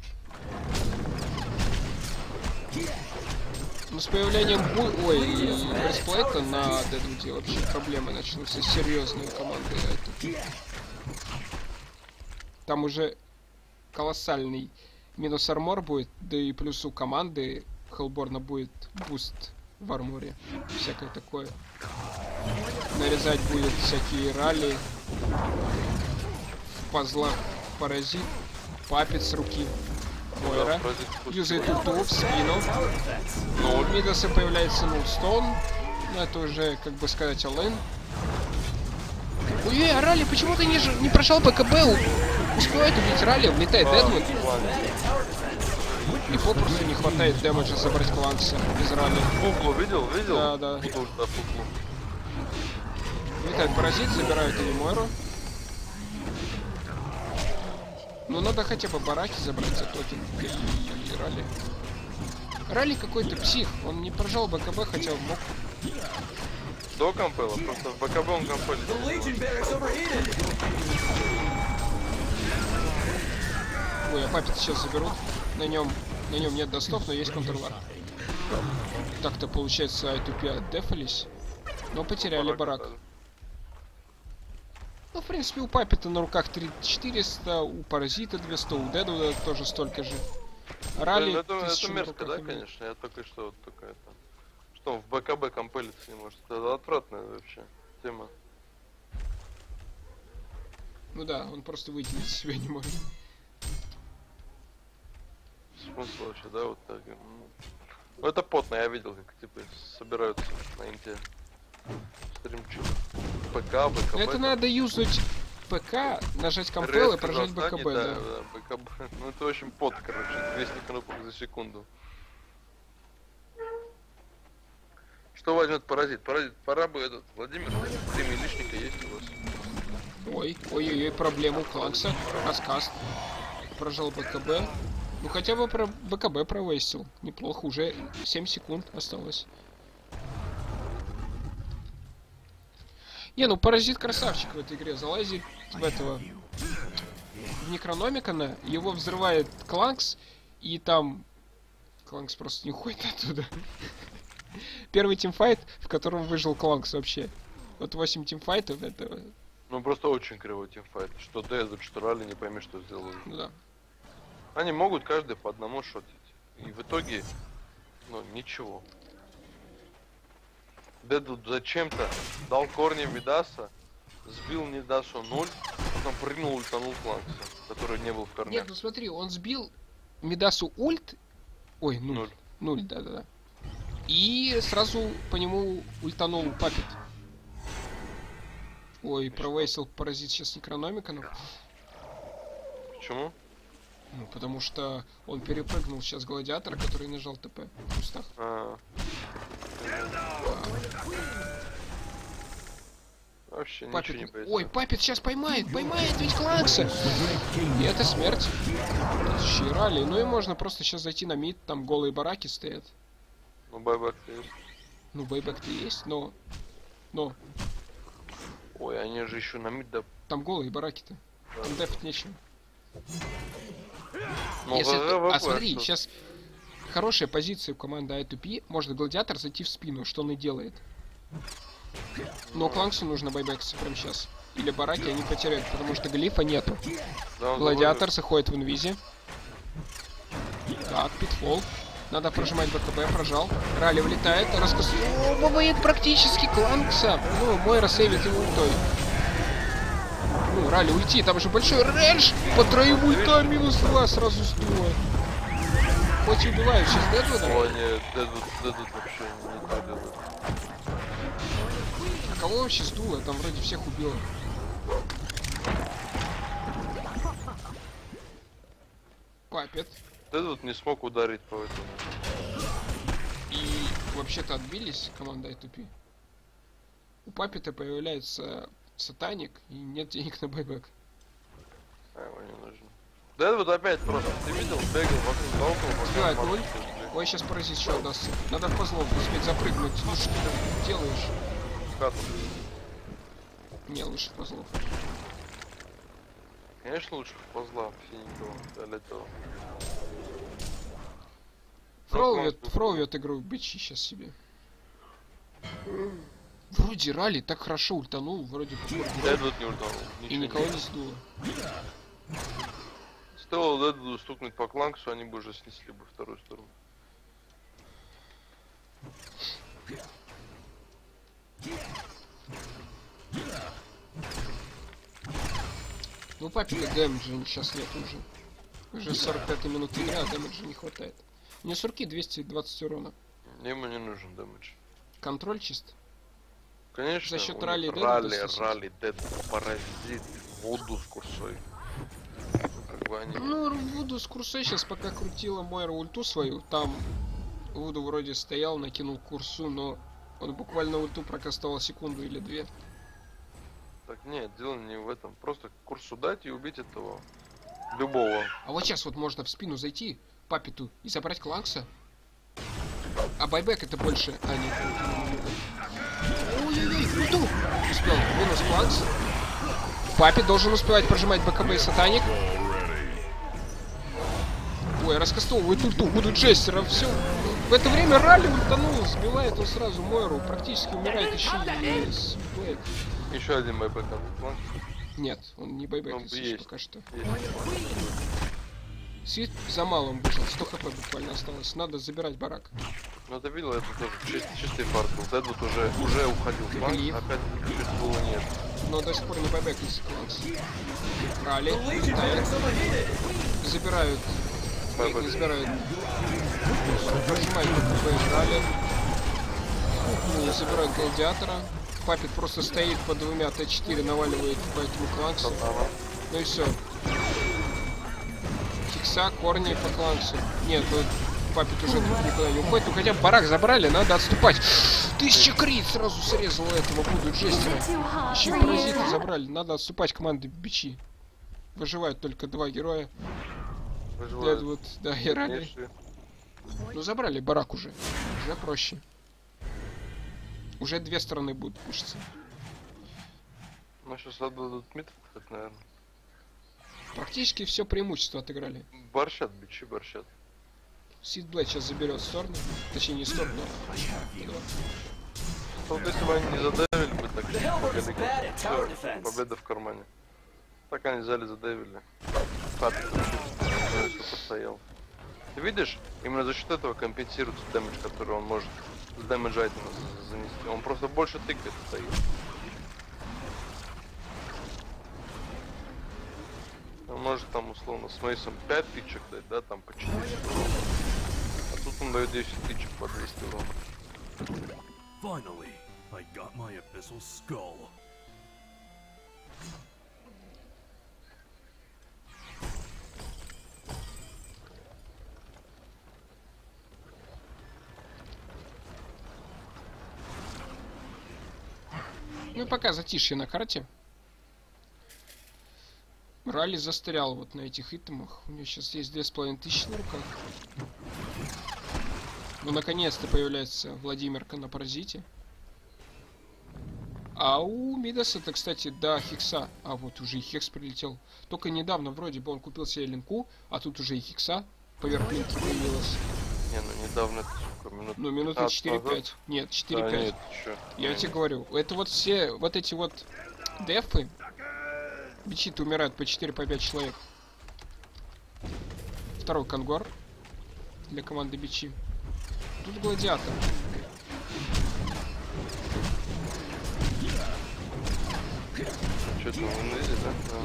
Но с появлением бу... Ой, брестплейта на Дэдвуде вообще проблемы начнутся серьезные у команды ай ту пи. Там уже колоссальный минус армор будет, да и плюс у команды Хеллборна будет буст в арморе. Всякое такое. Нарезать будет всякие ралли. В пазлах паразит. Папит с руки. Мойра. Юзает ульту в спину. Tower defense. Но у Мидаса появляется Нулстоун. Ну это уже, как бы сказать, Алэн. Ой, а Ралли, почему ты не, ж- не прошел по КБ? У- Успевает убить Ралли, влетает Эдвуд. И попросту не хватает дэмэджа забрать кланца из ралли. Пуклу видел? Видел? Да, да. Пуклу, да, пуклу. Летает паразит, забирают Энимойру. Ну надо хотя бы бараки забрать за токен и, и ралли. Ралли какой-то псих, он не прожал БКБ, хотя мог. До компела, просто в БКБ он компелит. The Legion barracks overheated. Ой, а папит сейчас заберут. На нем, на нем нет достов, но есть контрлар. Так-то получается ай ту пи отдефались, но потеряли барак. Ну, в принципе, у Папита на руках три тысячи четыреста, у Паразита двести, у Дедуда тоже столько же. Ралли это, это тысячу на мерзко, да, руках имеет. конечно. Я только что вот только это. Что он в БКБ компелиться не может. Это отвратная вообще тема. Ну да, он просто выделить себя не может. Смысл вообще, да, вот так. Ну это потно, я видел, как типа собираются на инте. Стримчик. ПК, БКБ. Но это там. надо юзать ПК, нажать компел и Резко прожать застанет, БКБ, да, да. да, БКБ. Ну это очень пот, короче, двести кнопок за секунду. Что возьмет паразит? Паразит, пора бы этот, Владимир, три милишника есть у вас. Ой, ой-ой-ой, проблема у Кланкса. Раскаст. Прожал БКБ. Ну хотя бы про БКБ провестил. Неплохо, уже семь секунд осталось. Не, ну Паразит красавчик в этой игре. Залазит в этого... В Некрономикона, его взрывает Кланкс, и там... Кланкс просто не уходит оттуда. Первый тимфайт, в котором выжил Кланкс вообще. Вот восемь тимфайтов, это... Ну просто очень кривой тимфайт. Что Дезут, что Ралли, не пойми, что сделали. Ну да. Они могут каждый по одному шотить. И в итоге, ну, ничего. Дедут зачем-то дал корни Видаса, сбил Нидасу ноль, потом прыгнул, ультанул Кланкса, который не был в корнях. Нет, ну смотри, он сбил Мидасу ульт. Ой, нуль. Ноль. Нуль, да-да-да. И сразу по нему ультанул Папит. Ой, провейсил Паразит сейчас Некрономика, ну. Почему? Ну, потому что он перепрыгнул сейчас Гладиатора, который нажал ТП в кустах. А. Вообще Папит... ничего не боится. Ой, Папит сейчас поймает, поймает ведь Кланкса. И это смерть. Тысячи ралли. Ну и можно просто сейчас зайти на мид, там голые бараки стоят. Ну байбэк-то есть. Ну, бейбэк-то есть, но... Но... Ой, они же еще на мид, да. Там голые бараки-то. Там дефать нечего. Ну, Если ты- ВВП, А смотри, что? сейчас хорошая позиция у команды ай ту пи. Может Гладиатор зайти в спину, что он и делает. Но Кланксу нужно байбэкаться прямо сейчас. Или бараки они потеряют, потому что глифа нету. Да, он Гладиатор заходит в инвизе. Так, питфол. Надо прожимать БКБ, прожал. Ралли влетает, раскос... О, бывает практически Кланкса. Ну, Мойра сейвит его ультой. Ну, Ралли уйти, там же большой рейндж. По троим ультам минус два, сразу стоит. Хоть и убивают сейчас Дедвуда. О, нет, Дедут, Дедут вообще не то Дедут. А кого вообще сдуло? Там вроде всех убило. Папет. Дедут не смог ударить по этому. И вообще-то отбились команда ай ту пи. У Папета появляется Сатаник и нет денег на байбэк. А, ему не нужно. Дедут опять просто, ты видел, бегал вокруг да около. пока Сбивает мало ноль. не сбили. Ой, сейчас паразит еще отдастся. Надо в позлом успеть запрыгнуть. Ну что ты делаешь? В хату. Не, лучше в позлов. Конечно, лучше в позла синенького, фиолетового. Фроувет, классно. Фроувет игру бичи сейчас себе. Вроде Ралли так хорошо ультанул, вроде Дедут не ультанул. и Ничего никого не. не сдуло. Стоило Дедуду стукнуть по Кланксу, они бы уже снесли бы вторую сторону. Ну, папе дэмэджа сейчас нет уже. Уже сорок пятая минута игры, а дэмэджа не хватает. Мне с руки двести двадцать урона. Ему не нужен дэмэдж. Контроль чист. Конечно, За счет у них ралли Дедута ралли, сносить. ралли, Дедут, паразит, воду с курсой. Как бы они... Ну, Вуду с Курсой сейчас пока крутила Мойра ульту свою. Там Вуду вроде стоял, накинул Курсу, но он буквально ульту прокастовал секунду или две. Так нет, дело не в этом. Просто Курсу дать и убить этого. Любого. А вот сейчас вот можно в спину зайти, Папиту, и забрать Кланкса. А байбек это больше... А, нет. Ой-ой-ой, ульту! Успел. Минус Кланкс. Папе должен успевать прожимать БКБ и Сатаник. Ой, раскастовывает ульту, будут джестера, все. В это время Ралли ультанул, сбивает он сразу Мойру, практически умирает еще и с Блэк. Еще один байбек. Нет, он не байбек, Ну, если есть. пока что. Есть. Свит за малым вышел, сто хп буквально осталось, надо забирать барак. Ну ты видел, это тоже чист, чистый фарт был. Дедвуд уже, уже уходил. Кланк, Глиф. опять чуть было нет. Но до сих пор не байбек, если Кланкс. Ралли, летает. Забирают. Байбек. Не забирают. Прожимает БКБ Ралли. Ну, забирают гладиатора. Папит просто стоит по двумя Т четыре, наваливает по этому Кланксу. Ага. Ну и все. Хикса, корни по Кланксу. Нет, ну Папит уже никуда не уходит. Ну хотя бы барак забрали, надо отступать. Тысяча крит сразу срезала этого Вуду Джестера. Еще и паразиты забрали. Надо отступать команды бичи. Выживают только два героя. Выживают. Дедвуд, да, и Ралли. Конечно. Ну забрали барак уже. Уже проще. Уже две стороны будут пушиться. Ну сейчас отдадут мид, наверное. Практически все преимущество отыграли. Борщат, бичи борщат. Сид Блэд сейчас заберет сторону. Точнее не сторону. Вот если бы они не задавили бы, так The Hellborn is победа, bad at tower всё, defense. победа в кармане. Так они взяли, задавили. Папик постоял. Ты видишь, именно за счет этого компенсируется дэмэдж, который он может с дэмэдж айтема занести. Он просто больше тыкает стоит. Он может там условно с Мейсом пять тычек дать, да, там по четыре. А тут он дает десять тычек по двести урона. Finally, I got my abyssal skull. Ну и пока затишье на карте. Ралли застрял вот на этих итемах. У него сейчас есть две с половиной тысячи на руках. Ну наконец-то появляется Владимирка на паразите. А у Мидаса это, кстати, до Хикса. А вот уже и Хекс прилетел. Только недавно вроде бы он купил себе линку, а тут уже и Хикса поверх линки появилась. Не, ну недавно это сколько минут? Ну минуты пятнадцать четыре пять. назад? Нет, четыре пять. Да, нет, чё? Я тебе говорю, это вот все, вот эти вот дефы, бичи-то умирают по четыре по пять человек. Второй конгор для команды бичи. Тут гладиатор. Что там в инвизе, да? Да.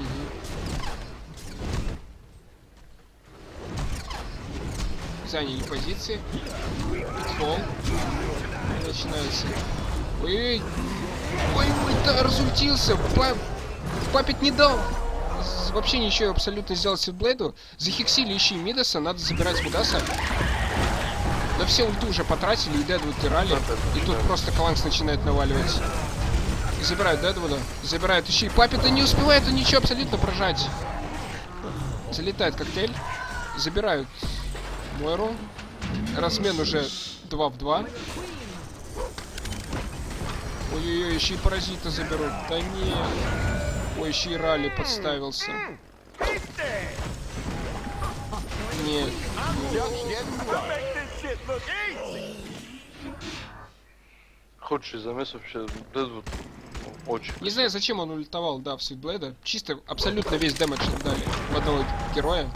Заняли позиции. Фол. Начинается. Ой-ой-ой. Ой-ой, да, разультился. Па... Папит не дал. З- Вообще ничего абсолютно сделать Сидблейду. Захиксили еще и Мидаса. Надо забирать Мидаса. Да все ульты уже потратили, и Дедвуд и Ралли. И тут просто Кланкс начинает наваливать. И забирают Дедвуда. Забирают еще и Папита. Не успевает он ничего абсолютно прожать. Залетает коктейль. Забирают Мойру. Размен уже два в два. Ой-ой-ой, еще и паразита заберут. Да нет. Ой, еще и Ралли подставился. Нет. Just getting started. Make this shit look easy. Худший замес вообще. Дедвуд очень. Не знаю, зачем он ультовал, да, в Свитблейда. Чисто абсолютно весь дэмэдж отдали в одного героя.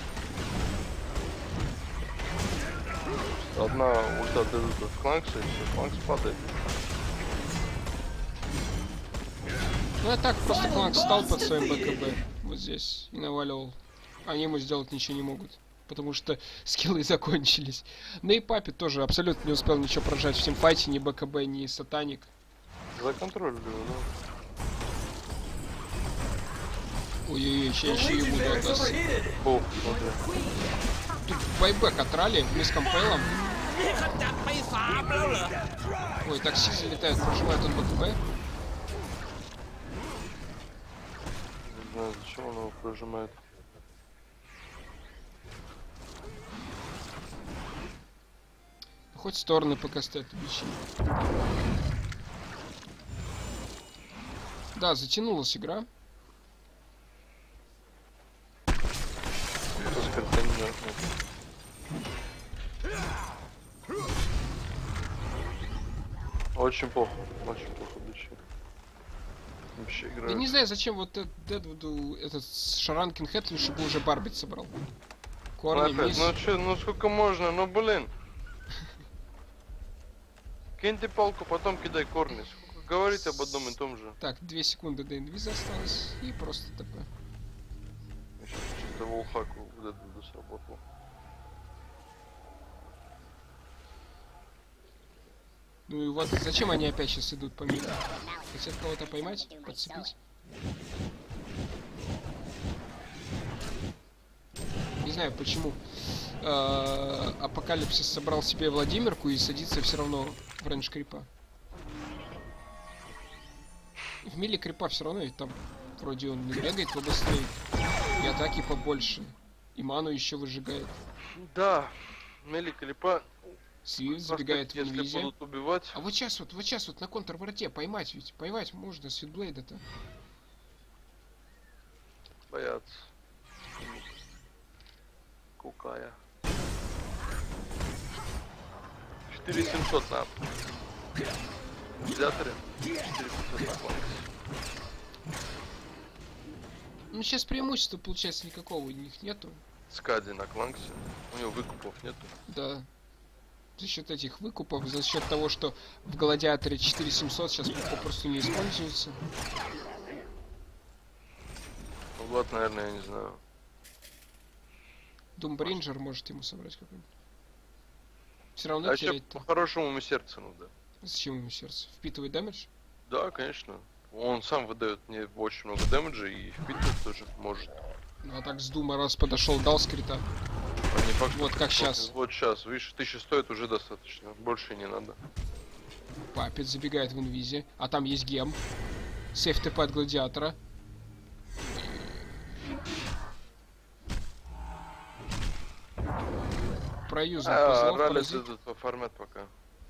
Одна ульта Дедвуда в Кланксе, и все, Кланкс падает. Ну а так, просто Кланкс стал под своим БКБ вот здесь и наваливал. Они ему сделать ничего не могут, потому что скиллы закончились. Ну и Папит тоже абсолютно не успел ничего прожать в тимфайте, ни БКБ, ни Сатаник. За контроль, да. Ой-ой-ой, сейчас еще и буду отдастся. О, смотри. Тут байбек отрали, мы с компейлом. Ой, такси залетает, прожимает он БКБ. Не знаю, зачем он его прожимает. Хоть стороны пока стоят обещали. Да, затянулась игра. Очень плохо, очень плохо вообще. Вообще Я играет. не знаю, зачем вот этот, Дедвуду этот Шаранкин Хэт лучше бы уже Барбит собрал. Ну, Корни, опять, мисс. ну чё, ну сколько можно, ну блин. Кинь ты палку, потом кидай корни. Сколько говорить об одном и том же. Так, две секунды до инвиза осталось. И просто ТП. Сейчас что-то волхаку вот это сработал. Ну и вот зачем они опять сейчас идут по миру? Хотят кого-то поймать, подцепить? Не знаю почему. э, Апокалипсис собрал себе Владимирку и садится все равно в рейндж крипа. В миле крипа все равно, ведь там вроде он не бегает побыстрее. И атаки побольше. И ману еще выжигает. Да, Мели Клипа. Свифт забегает в Если инвизе. будут убивать. А вот сейчас вот, вот сейчас вот на контрворте поймать ведь. Поймать можно Свитблейда-то. Боятся. Кукая. четыре семьсот на Дяторе. четыре семьсот на классе. Ну сейчас преимущества получается никакого у них нету. Скади на кланксе. У него выкупов нету. Да. За счет этих выкупов, за счет того, что в Гладиаторе четыре семьсот сейчас попросту не используется. Ну, Влад, наверное, я не знаю. Думбринджер может ему собрать какой-нибудь. Все равно А еще терять-то. по-хорошему ему сердце надо. Зачем ему сердце? Впитывает дэмэдж? Да, конечно. Он сам выдает мне очень много дэмэджа и впитывать тоже может. Ну а так с Дума раз подошел, дал скрита. А не факт, Вот что как он- щас. Вот сейчас, видишь, тысяча стоит уже достаточно. Больше и не надо. Папец забегает в инвизе. А там есть гем. Сейф ТП от Гладиатора. Проюзал А, козлов, Раллис паразит. этот оформят пока.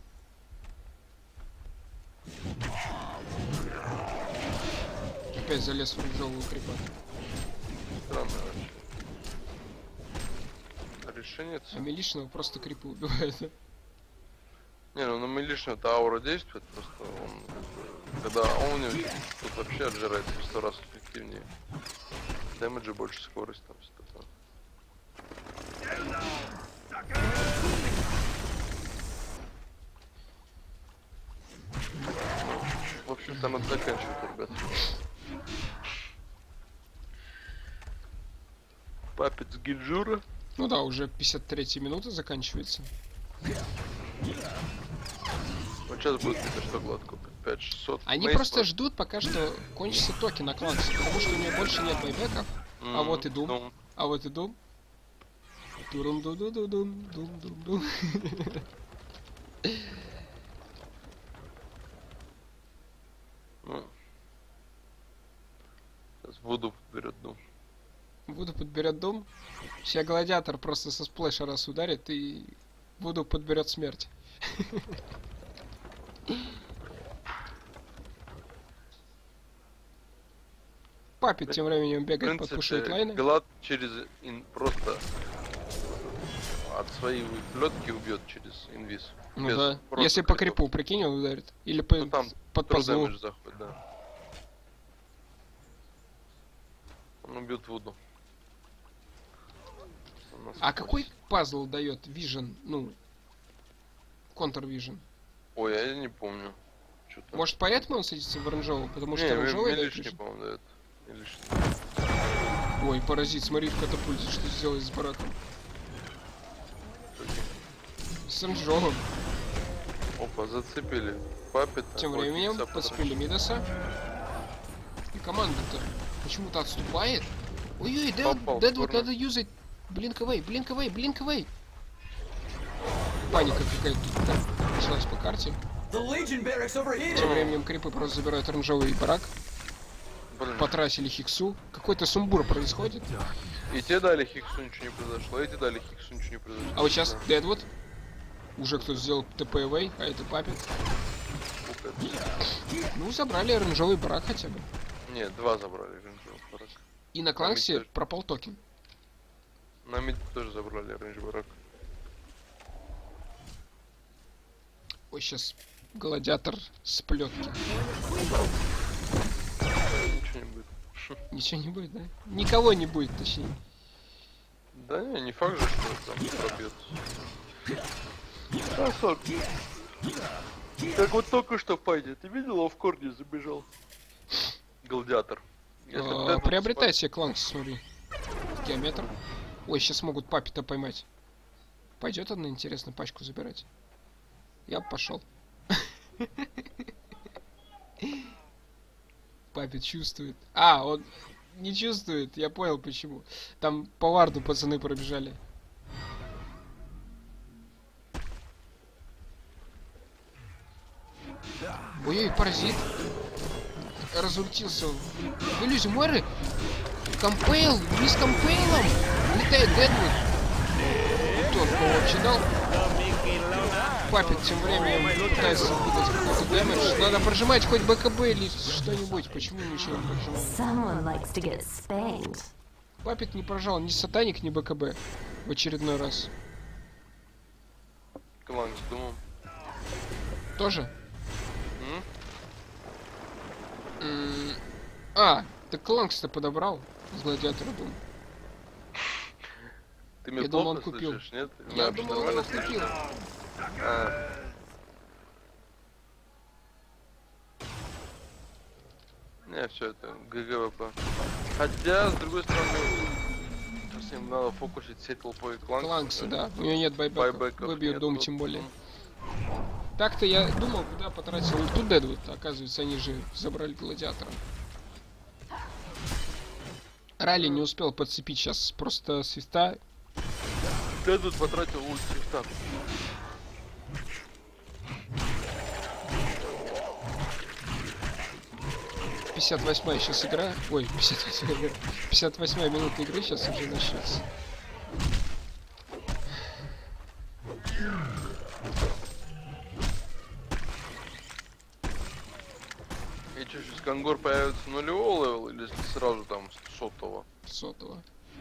Опять залез в ружевую крипа. Странно вообще. Решение. А Милишного просто крипы убивает. Не, ну на милишную это аура действует, просто он, как бы, когда он у него тут вообще отжирается в сто раз эффективнее. Дэмэджи больше, скорость там что-то. В общем-то надо заканчивать, ребят. Папец Гильджура. Ну да, уже пятьдесят третья минута заканчивается. Вот сейчас будет это что гладко, пять шестьсот. Они просто ждут, пока что кончится токен на клансе, потому что у него больше нет байбеков. А вот и Дум. Ну, А вот и Дум. Турум ду ду ду дум дум дум дум. ну. Сейчас Вуду берет Дум. Вуду подберет Дум. Сейчас Гладиатор просто со сплэша раз ударит и Вуду подберет смерть. Папит тем временем В бегает, подпушивает принципе, лайны. Глад через ин просто от своей плетки убьет через инвиз. Ну Без да. просто Если по критов. крипу, прикинь, он ударит. Или по, Ну там под true пазлу. damage заходит, да. Он убьет Вуду. У нас А скорость. какой пазл дает Vision, ну, контр-вижен? Ой, я не помню. Что-то. Может поэтому он садится в оранжевую? Потому что не, оранжевый дает лишний, vision? по-моему, дает. И лишний. Ой, паразит, смотри в катапульте, что сделать с бараком. С оранжевым. Опа, зацепили. Папит. Тем временем подспели Мидаса. И команда-то почему-то отступает. Ой-ой, Попал в Дэдвуд корнер. надо юзать. Блинк-эвэй, блинк-эвэй, блинк-эвэй. Паника какая-то тут да, началась по карте. The Legion barracks over here. Тем временем крипы просто забирают оранжевый барак. Блин. Потратили Хиксу. Какой-то сумбур происходит. И те дали Хиксу, ничего не произошло. И те дали Хиксу, ничего не произошло. А вот сейчас Да. Дэдвуд. Уже кто-то сделал ТП-эвэй, а это папит. Ну, забрали оранжевый барак хотя бы. Нет, два забрали оранжевый барак. И на Кланксе тоже. пропал токен. На мид тоже забрали оранжевый барак. Ой, сейчас гладиатор с плетки. Ничего не будет. Ничего не будет, да? Никого не будет, точнее. Да не, не факт же, что там пробьется. А, сок. Как вот только что пойдет. Ты видел, он в корне забежал. Гладиатор. Если бы А, Дэдвуд приобретай себе Кланкс, смотри. Геометр. Ой, сейчас могут папита поймать. Пойдет одна, интересно, пачку забирать. Я бы пошел. Папит чувствует. А, он не чувствует, я понял почему. Там по варду пацаны пробежали. Ой-ой, паразит. Разультился в иллюзию Моры. Компейл, не с компейлом. Летает Дэдвуд. Тот, кого вообще дал. Папит тем временем пытается выдать какой-то дэмэдж. Надо прожимать хоть БКБ или что-нибудь. Почему ничего не прожимает? Someone likes to get spanked. Папит не прожал ни сатаник, ни БКБ. В очередной раз. Кланкс, думал. Тоже? М? М, А, так Кланкс-то подобрал с гладиатора, думаю. Ты меня Я думал, плохо он купил. слышишь, нет? Я Меня вообще думал, он нормально его купил. слышишь? А. Не, все это ГГВП. Хотя, с другой стороны, сейчас им надо фокусить всей толпой Кланкса. Кланкса, да. У него нет байбеков. Байбеков Выбьют нет, дом вот. тем более. Так-то я думал, куда потратил ульту Дэдвуд. Оказывается, они же забрали гладиатора. Ралли не успел подцепить сейчас просто свиста. Я тут потратил ульт свифта. пятьдесят восьмая сейчас игра. Ой, пятьдесят восьмая игра. пятьдесят восьмая минута игры сейчас уже начнется. И что, сейчас Кангор появится нулевого левела или сразу там с сотого? Сотого.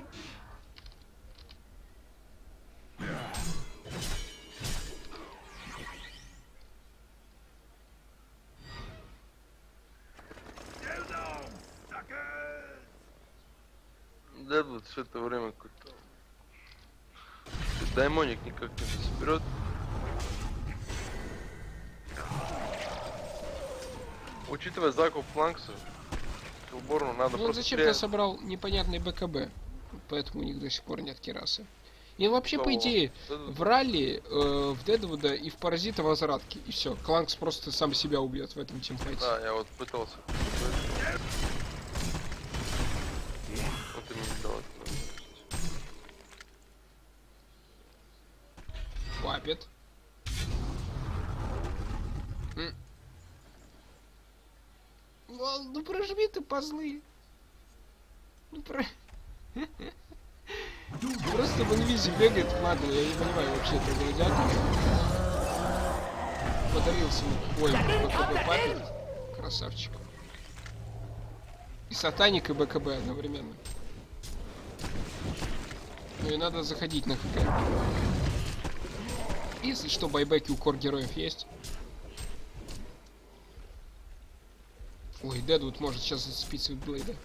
Да, вот все это время какой-то даймоник никак не соберет. Учитывая закуп Фланкса, Килборну надо Ну он просто зачем-то терять. собрал непонятный БКБ. Поэтому у них до сих пор нет керасы. И вообще, по Кого? идее, Да-да-да. в ралли, э, в Дэдвуда и в Паразита возвратки. И все. Кланкс просто сам себя убьет в этом тимфайте. Да, я вот пытался. Вот именно давай. Папит. М. Вал, ну прожми ты, пазлы. Ну про... Просто в инвизе бегает нагло, я не понимаю вообще этого гладиатора. Подавился ему. Ой, БКБ папит. Красавчик. И сатаник, и БКБ одновременно. Ну и надо заходить на ХК. Если что, байбеки у кор героев есть. Ой, Дэдвуд может сейчас зацепить Свитблейда.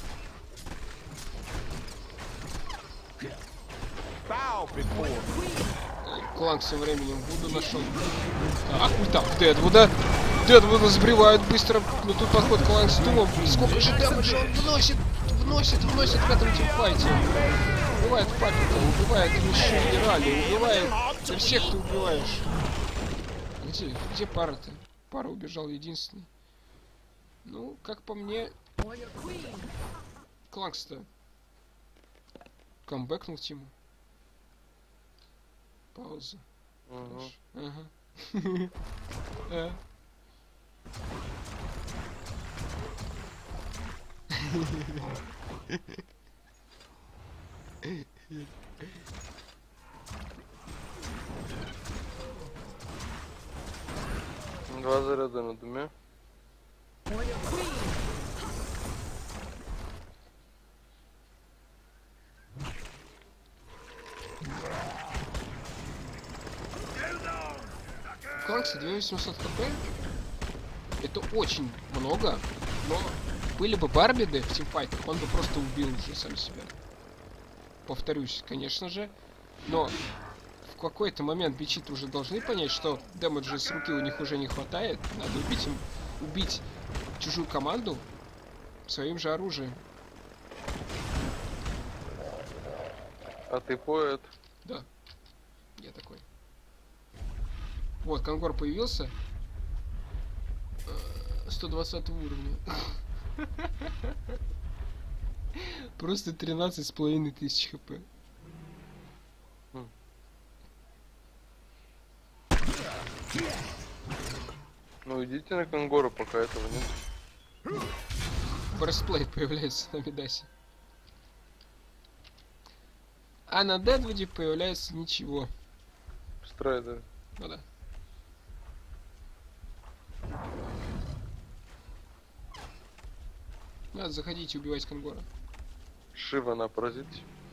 Кланк тем временем Вуду нашел. Так, ульта Дэдвуда. Дэдвуда сбривают быстро. Но тут подход Кланк с Думом. Сколько же дэмэджа он вносит, вносит, вносит в этом тимфайте. Убивает папика, убивает еще и ралли, убивает да всех ты убиваешь. Где, где пара-то? Пара убежал единственный. Ну, как по мне... Кланкс-то камбэкнул тиму. Пауза. Угу. Ага. А. Два заряда на думе. Кланкс две тысячи восемьсот хп. Это очень много, но были бы барбиды в тимфайтах, он бы просто убил уже сам себя. Повторюсь, конечно же, но в какой-то момент бичи-то уже должны понять, что дэмэджа с руки у них уже не хватает, надо убить им, убить чужую команду своим же оружием. А ты поэт? Да, я такой. Вот, Конгор появился. сто двадцатого уровня. Просто тринадцать с половиной тысяч хп. Ну идите на Конгора, пока этого нет. Брестплейт появляется на Мидасе. А на Дедвуде появляется ничего. Страйдер. Ну да. Надо заходить и убивать Конгора. Шива на паразит.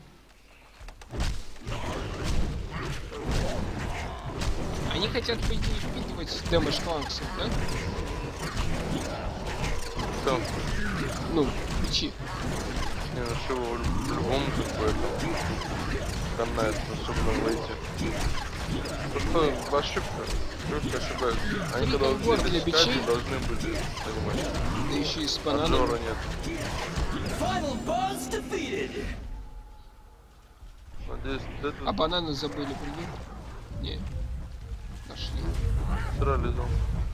Они хотят, по идее, впитывать дэмэдж Кланксов, да? Все. Ну, бичи. Не, ну Шива по-любому как бы это канает, особенно в лейте. Просто ошибка. Просто ошибаются. Они Или когда Конгор вот для здесь бичей. искать, должны были понимать. Да еще и с А бананом. Джора нет. Final boss defeated. Надеюсь, это А бананы забыли, прикинь? Не. Нашли. срали зон.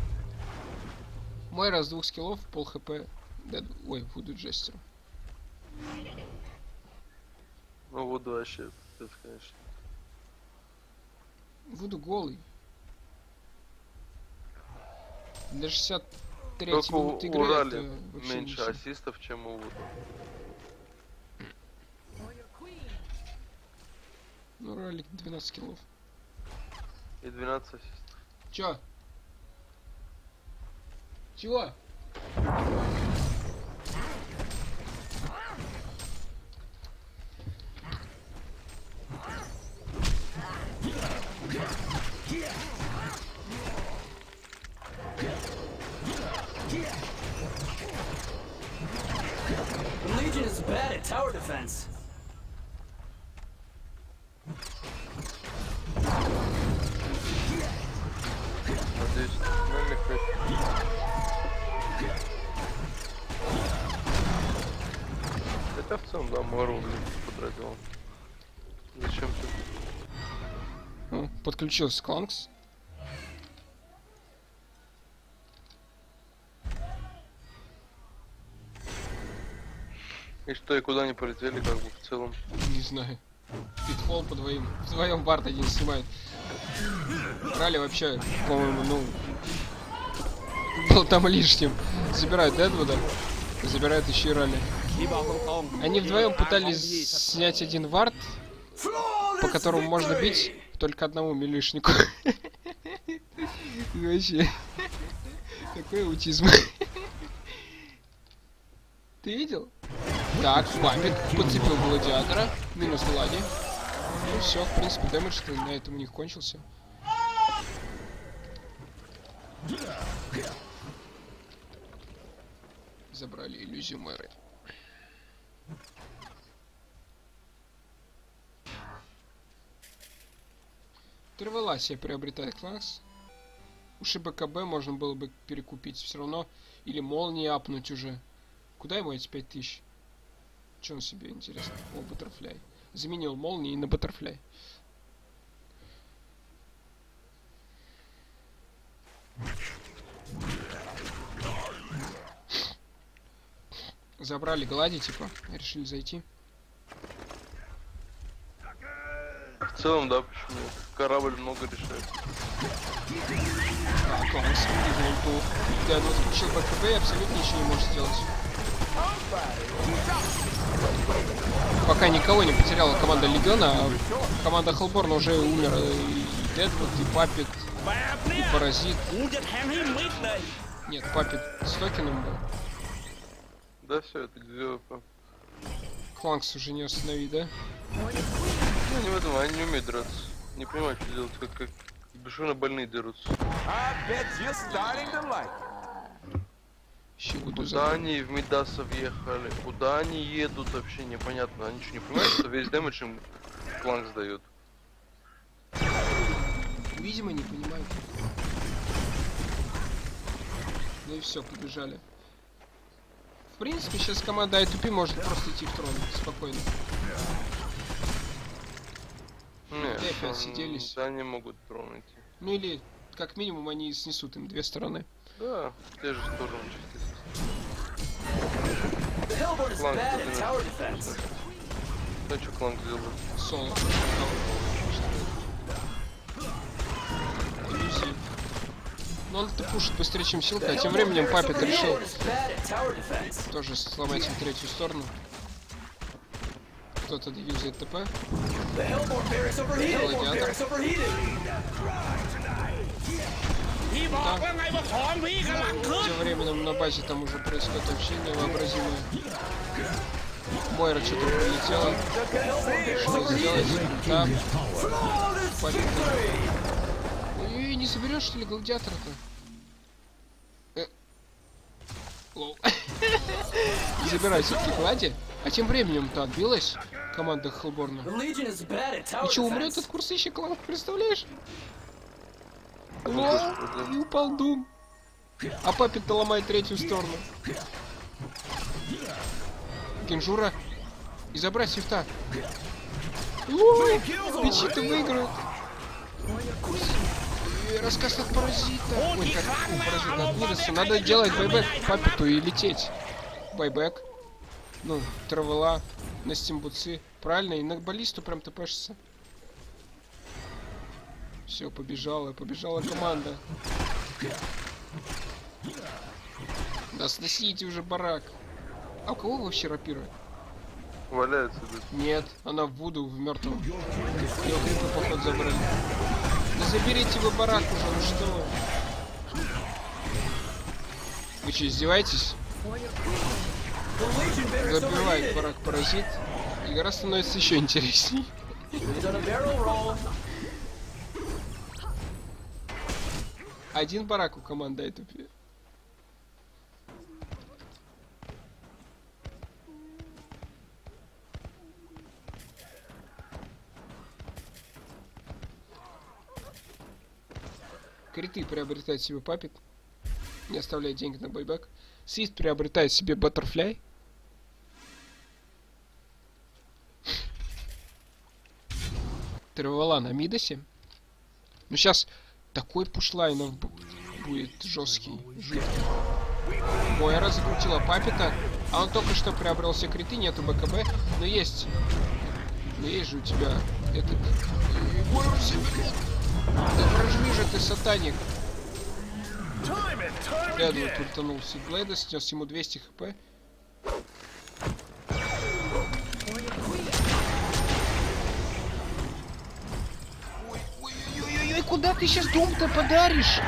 Мой раз двух скиллов, пол хп. Дед... Ой, Вуду Джестеру. Ну вот вообще, это конечно. Вуду голый. Для шестьдесят третьей Только у, минуты у игры Рали это вообще меньше ничего. ассистов, чем у Вуду. Ну, Ралик двенадцать скиллов. И двенадцать ассистов. Чё? Чего? The Legion is bad at tower defense. Надеюсь, номер пять. Хотя в целом, да, Мору, блин, подразил. Зачем ты? Ну, подключился Кланкс. И что, и куда они полетели, как бы, в целом? Не знаю. Питфол по двоим. Вдвоем Барт один снимает. Ралли вообще, по-моему, ну... был там лишним. Забирают Дедвуда, забирают еще и Ралли. Они вдвоем пытались снять один вард, по которому можно бить только одному милишнику. Вообще. Такой аутизм. Ты видел? Так, Бамбик подцепил гладиатора. Минус Влади. Ну все, в принципе, дэмэдж на этом у них кончился. Забрали иллюзию мэры. Тревела себе приобретает класс. Уж и БКБ можно было бы перекупить все равно. Или молнии апнуть уже. Куда ему эти пять тысяч? Че он себе, интересно? О, баттерфляй. Заменил молнии на баттерфляй. Забрали глади, типа, решили зайти. В целом, да, почему нет? Корабль много решает. Так, Кланкс вижу ульту. Да, ну отключил БКБ и абсолютно ничего не может сделать. Пока никого не потеряла команда Легиона, а команда Хеллборна уже умер. И Дедвуд, и Паппет, и Паразит. Нет, Паппет с токеном был. Да, все, это где. Кланкс уже не остановить, да? Ну, не в этом, они не умеют драться. Не понимают, что делать, как, как бешено больные дерутся. I bet you're starting to like it. Щегуду Куда забрали. они в Мидаса въехали? Куда они едут, вообще непонятно. Они что, не понимают, что весь дэмэдж им Кланкс дает? Видимо, не понимают. Ну и все, побежали. В принципе, сейчас команда ай ту пи может просто идти в трон спокойно. Нет, И опять м, сиделись. Да, они могут трон идти. Ну или, как минимум, они снесут им две стороны. Да, те же стороны чисто. The Hellborn is Кланк bad at тут tower именно. defense. Ну что Кланк сделал? Соло. Иллюзии. Но он это пушит быстрее, чем Силка, а тем временем Паппет решил Hellborn is bad at tower defense. тоже сломать им третью сторону. Кто-то юзает ТП. The Hellborn barracks overheated. Hellborn Гладиатор. barracks overheated. Тем временем на базе там уже происходит вообще невообразимое. Мойра что-то прилетела. Что сделать? Да. Паппет. И не заберешь, что ли, гладиатора-то? Э. Лол. Не забирай все-таки глади. А тем временем-то отбилась команда Хеллборна. The Legion is bad at tower И что, умрет defense. от курсища Кланк, представляешь? Лол, и упал Дум. А Паппет-то ломает третью сторону. Кенжура. И забрать сифта. Лол, печи-то выиграют. И рассказ от паразита. Ой, как у паразита от Мидаса. Надо делать байбек Паппету и лететь. Байбек. Ну, травела на стимбуцы. Правильно, и на баллисту прям тпшится. Все, побежала, побежала команда. Да сносите уже барак. А у кого вообще рапира? Валяется тут. Нет, она в Вуду, в мертвом. Ее крипы, походу, забрали. Да заберите вы барак уже, ну что вы? Вы что, издеваетесь? The Legion barracks Забивает overheated. барак паразит. Игра становится еще интересней. He's on a barrel roll. Один барак у команды ай ту пи. Криты приобретает себе Паппет. Не оставляет деньги на байбек. Свист приобретает себе Баттерфляй. Тревела на Мидасе. Ну сейчас такой пушлайнов бу- будет жесткий, жуткий. Мойра закрутила Паппета, а он только что приобрел все криты, нету БКБ, но есть. Но есть же у тебя этот... Мойра себе... Да прожми же ты, сатаник. Эдвард ультанул Сидблейда, снес ему двести хп. Ой-ой-ой, куда ты сейчас дом-то подаришь?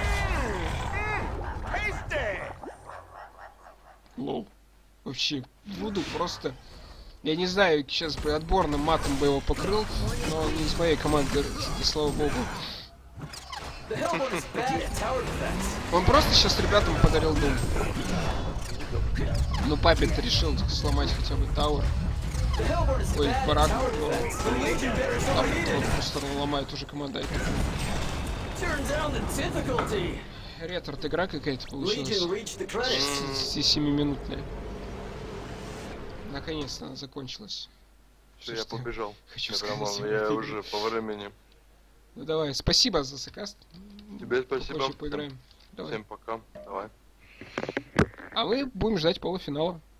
Лол. Вообще, буду просто... Я не знаю, сейчас бы отборным матом бы его покрыл, но он не из моей команды, и слава богу. The Hellborn is bad at tower defense. Он просто сейчас ребятам подарил дом. Ну, Паппет решил сломать хотя бы Тауэр. The Hellborn is Ой, bad at барак. tower defense. The Legion barracks Там overheated. вот просто ломает уже команда. Turn down the difficulty. Ретрот игра какая-то получилась. Legion reached the credits. шестидесятисемиминутная. Наконец-то она закончилась. Все, я Слушайте, побежал. хочу Я сказать прямо- сегодня я фильм. уже по времени. Ну давай, спасибо за закаст. Тебе спасибо. Попозже поиграем. Давай. Всем пока. Давай. А мы будем ждать полуфинала.